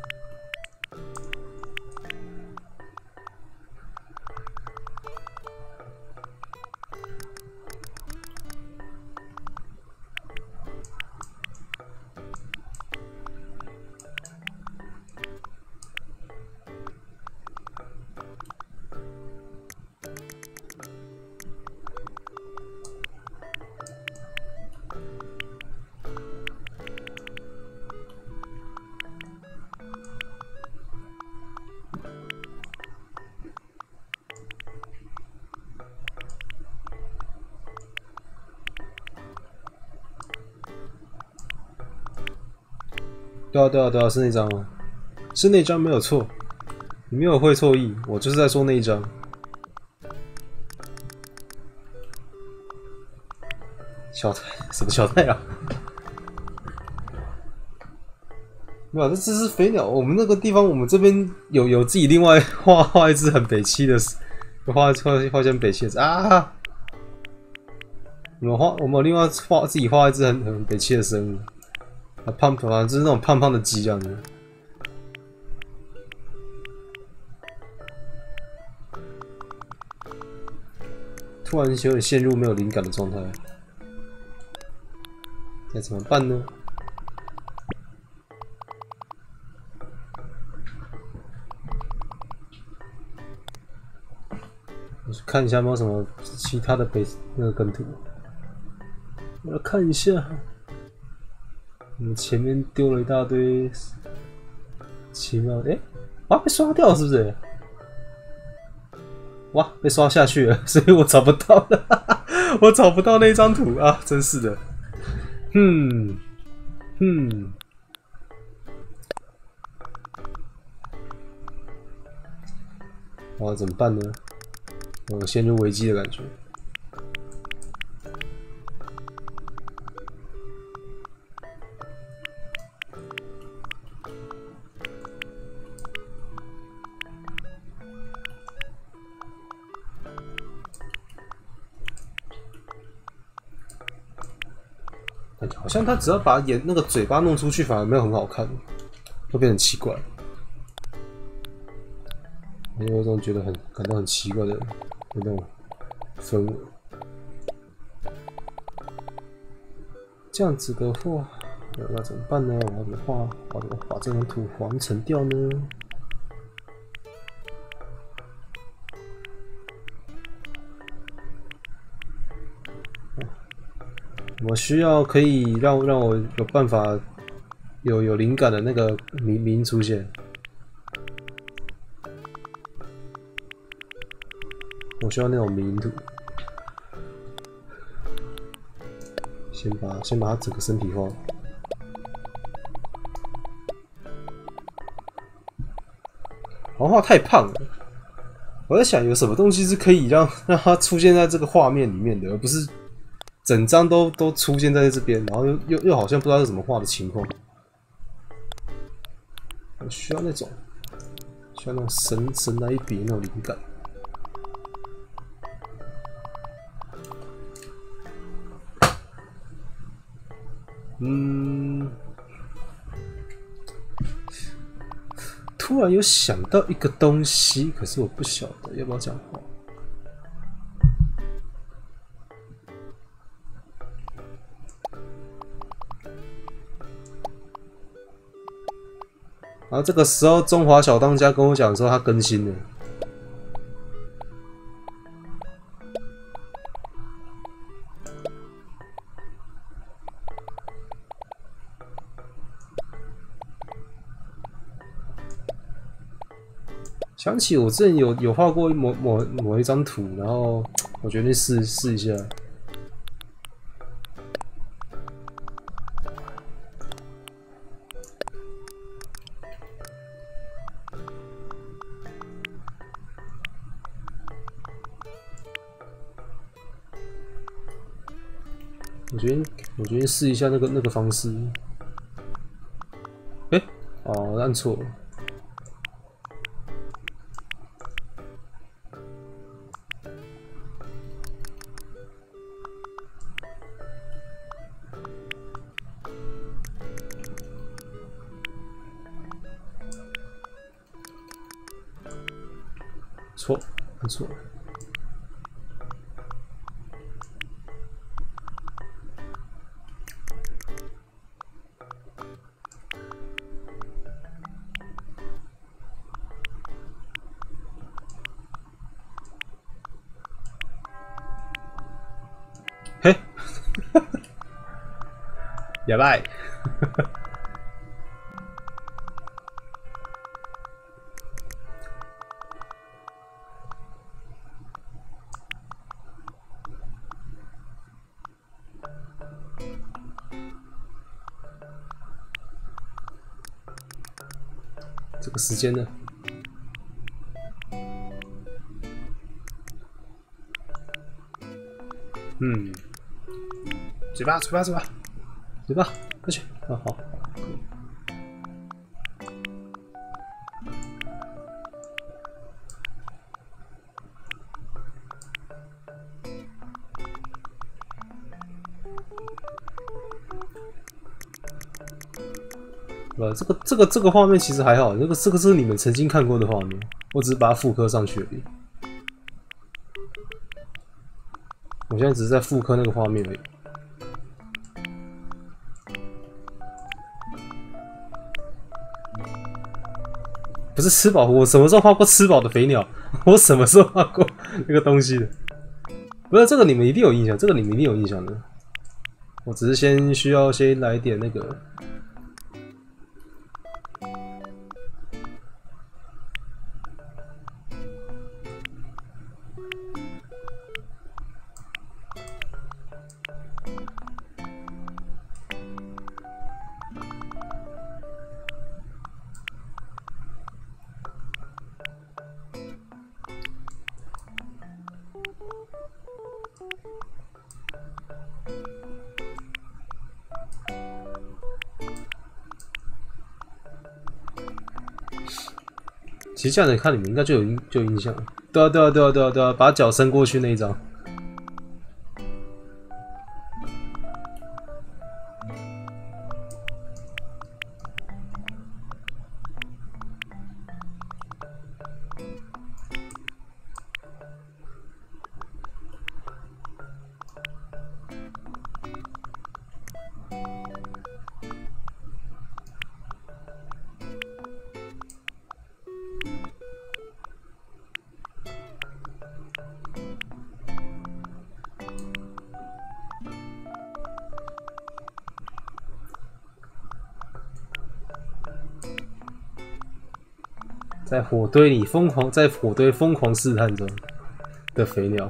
对啊，是那张哦，是那张没有错，你没有会错意，我就是在说那一张。小太什么小太阳？没有，这是飞鸟。我们那个地方，我们这边有自己另外画一只很北七的，画一北七的啊。我们另外自己画一只很北七的生物。胖胖就是那种胖胖的鸡这样子。突然有点陷入没有灵感的状态，该怎么办呢？我去看一下有没有什么其他的那个梗图。我来看一下。我们前面丢了一大堆奇妙的，哇，被刷掉了是不是？哇，被刷下去了，所以我找不到了，我找不到那张图啊，真是的。哇，怎么办呢？我陷入危机的感觉。好像他只要把那个嘴巴弄出去，反而没有很好看，会变得很奇怪。我有一种觉得感到很奇怪的那种氛围。这样子的话，那怎么办呢？我要怎么画？我要怎么把这张图完成掉呢？ 我需要可以让我有办法有灵感的那个名出现。我需要那种名图，先把它整个身体化。好像画太胖了，我在想有什么东西是可以让它出现在这个画面里面的，而不是整张都出现在这边，然后又好像不知道是怎么画的情况。我需要那种神来一笔那种灵感。突然有想到一个东西，可是我不晓得要不要讲话。然后这个时候，中华小当家跟我讲说他更新了。想起我之前有画过某一张图，然后我决定试一下。我决定试一下那个方式。哦，按错了。错，按错了。嘿，やばい。这个时间呢？嘴巴，快去！啊，好。这个画面其实还好，这个是你们曾经看过的画面，我只是把它复刻上去而已。我现在只是在复刻那个画面而已。不是吃饱，我什么时候画过吃饱的肥鸟？我什么时候画过那个东西的？不是这个你们一定有印象，这个你们一定有印象的。我只是需要先来点那个。其实这样子看，你们应该就有印象了。对啊，把脚伸过去那一张。 在火堆里疯狂，在火堆疯狂试探中的肥鸟。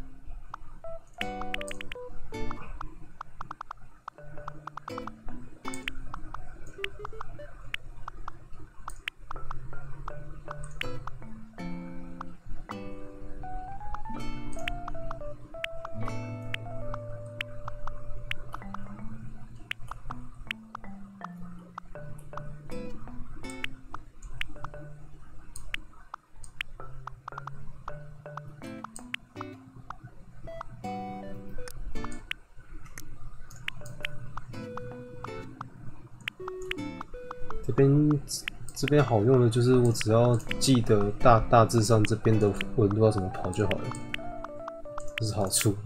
这边好用的就是，我只要记得大致上这边的纹路要怎么跑就好了，这是好处。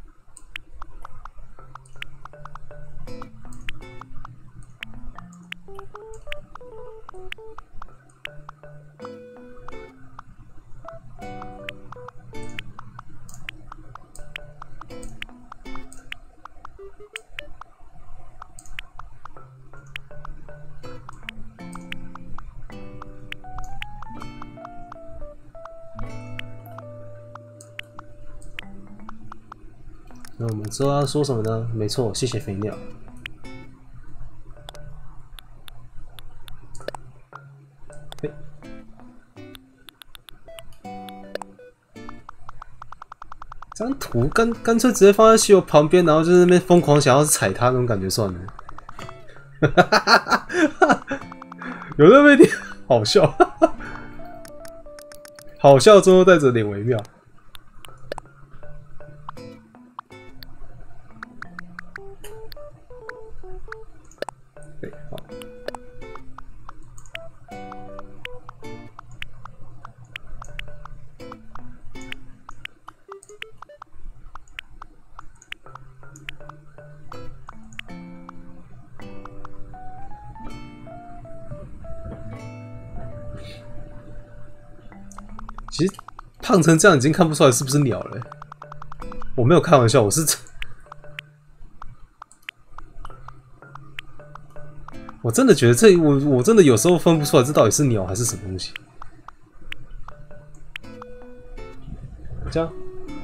那我们之后要说什么呢？没错，谢谢肥鸟。嘿，这张图干脆直接放在稀有旁边，然后就在那边疯狂想要踩它那种感觉算了。有那么一点好笑，好笑中又带着点微妙。好。其实胖成这样已经看不出来是不是鸟了。我没有开玩笑，我真的觉得我真的有时候分不出来这到底是鸟还是什么东西。这样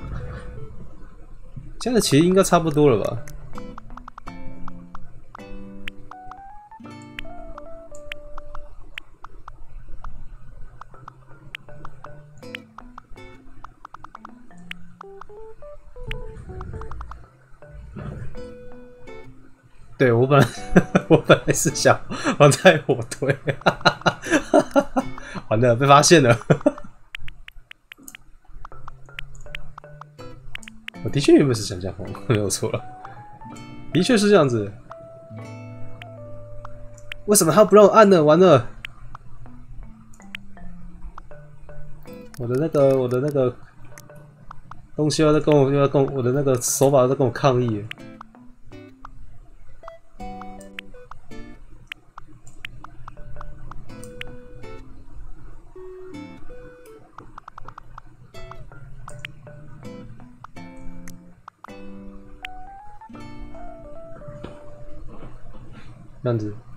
的其实应该差不多了吧？对，我本来是想放在火堆，完了被发现了。我的确原本是想这样放，没有错了，的确是这样子。为什么他不让我按呢？完了，我的那个东西要跟我的那个手把在跟我抗议。这样子，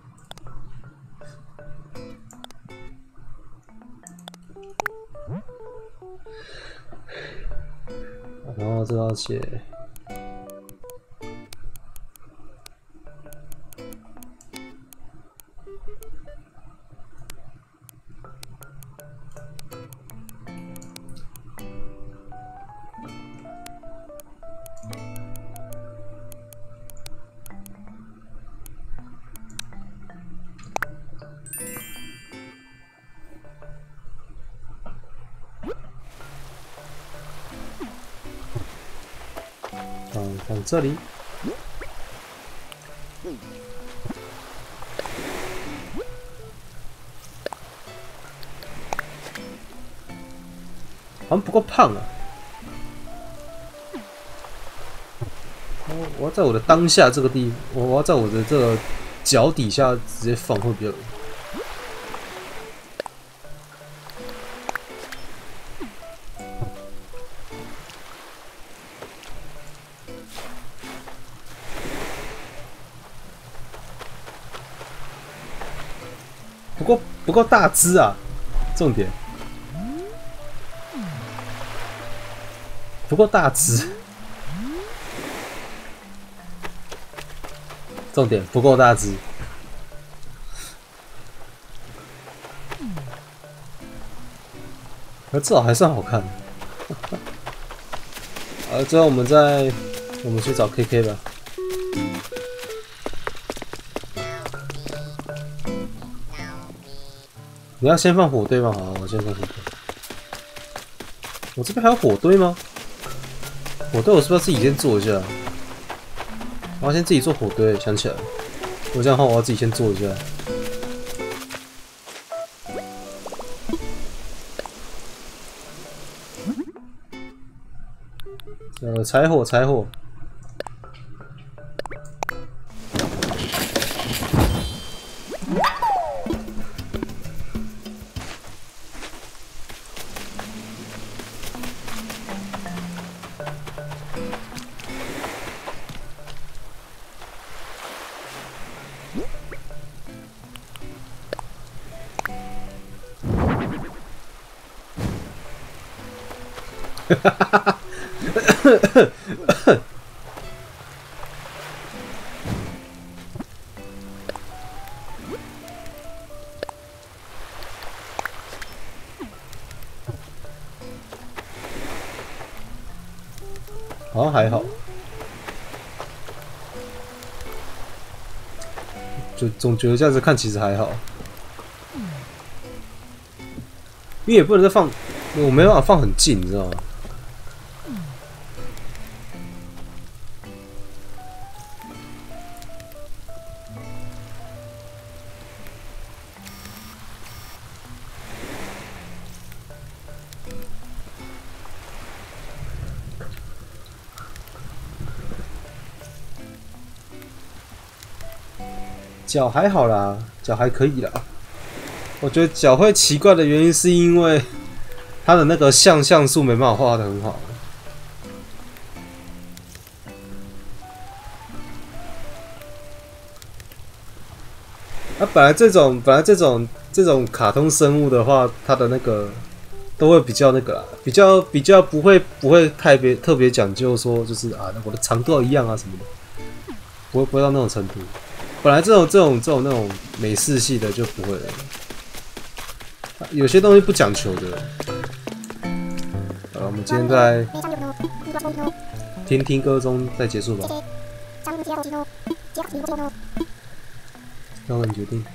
然后这要写放这里。好像不够胖啊！我要在我的当下这个地，我要在我的这个脚底下直接放会比较。不够大只啊！ 重点不够大只，重点不够大只。而至少还算好看。最后我们去找 KK 吧。你要先放火堆吗？好，我先放火堆。我这边还有火堆吗？火堆我是不是要自己先做一下？我要先自己做火堆，想起来了。我这样的话，我要自己先做一下。柴火，柴火。哈哈哈！好像还好，就总觉得这样子看其实还好，因为也不能再放，我没办法放很近，你知道吗？脚还好啦，脚还可以啦。我觉得脚会奇怪的原因是因为它的那个像素没办法画得很好。本来这种卡通生物的话，它的那个都会比较那个啦，比较不会特别讲究说就是啊，我的长度一样啊什么的，不会到那种程度。本来这种那种美式系的就不会了，有些东西不讲求的。我们今天在听歌中再结束吧。让你决定。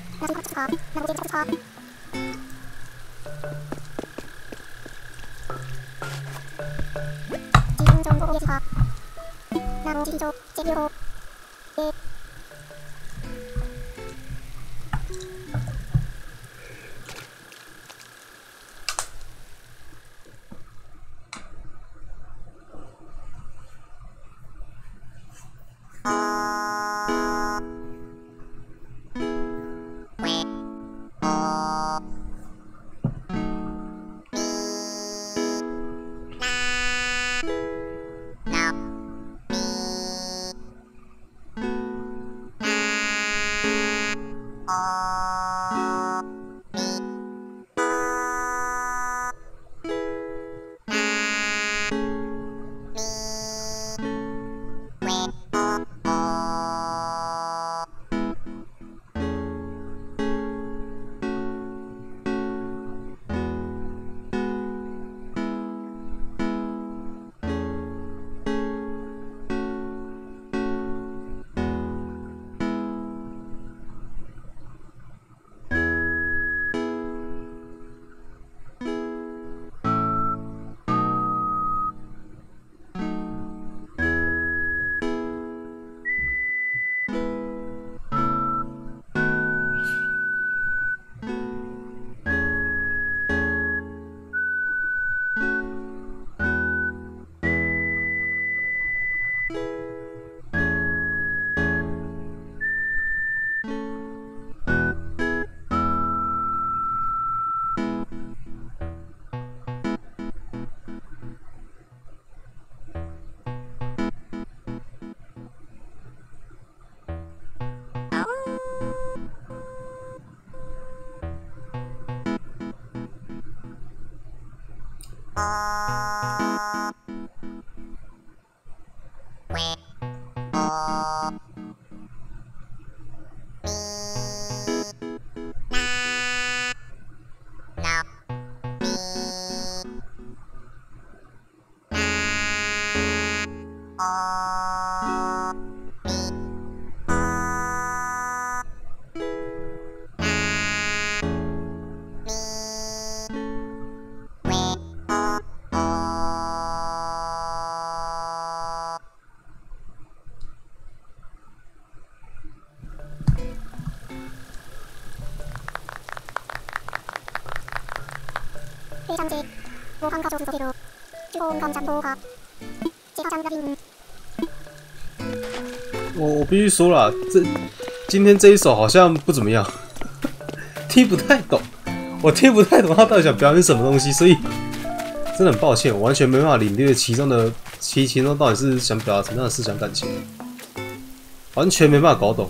我必须说啦，今天这一首好像不怎么样，听不太懂，我听不太懂他到底想表演什么东西，所以真的很抱歉，我完全没办法领略其中到底是想表达什么样的思想感情，完全没办法搞懂。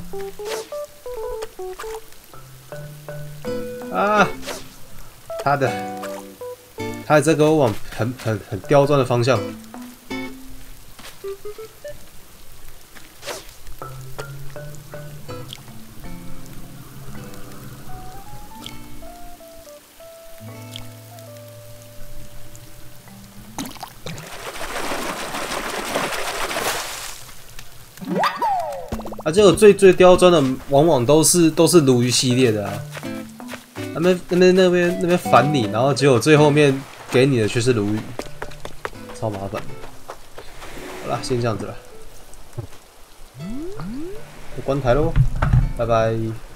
啊，他在给我往很刁钻的方向。啊，结果最刁钻的往往都是鲈鱼系列的啊。那边烦你，然后结果最后面给你的却是鲈鱼，超麻烦。好啦，先这样子了，我关台喽，拜拜。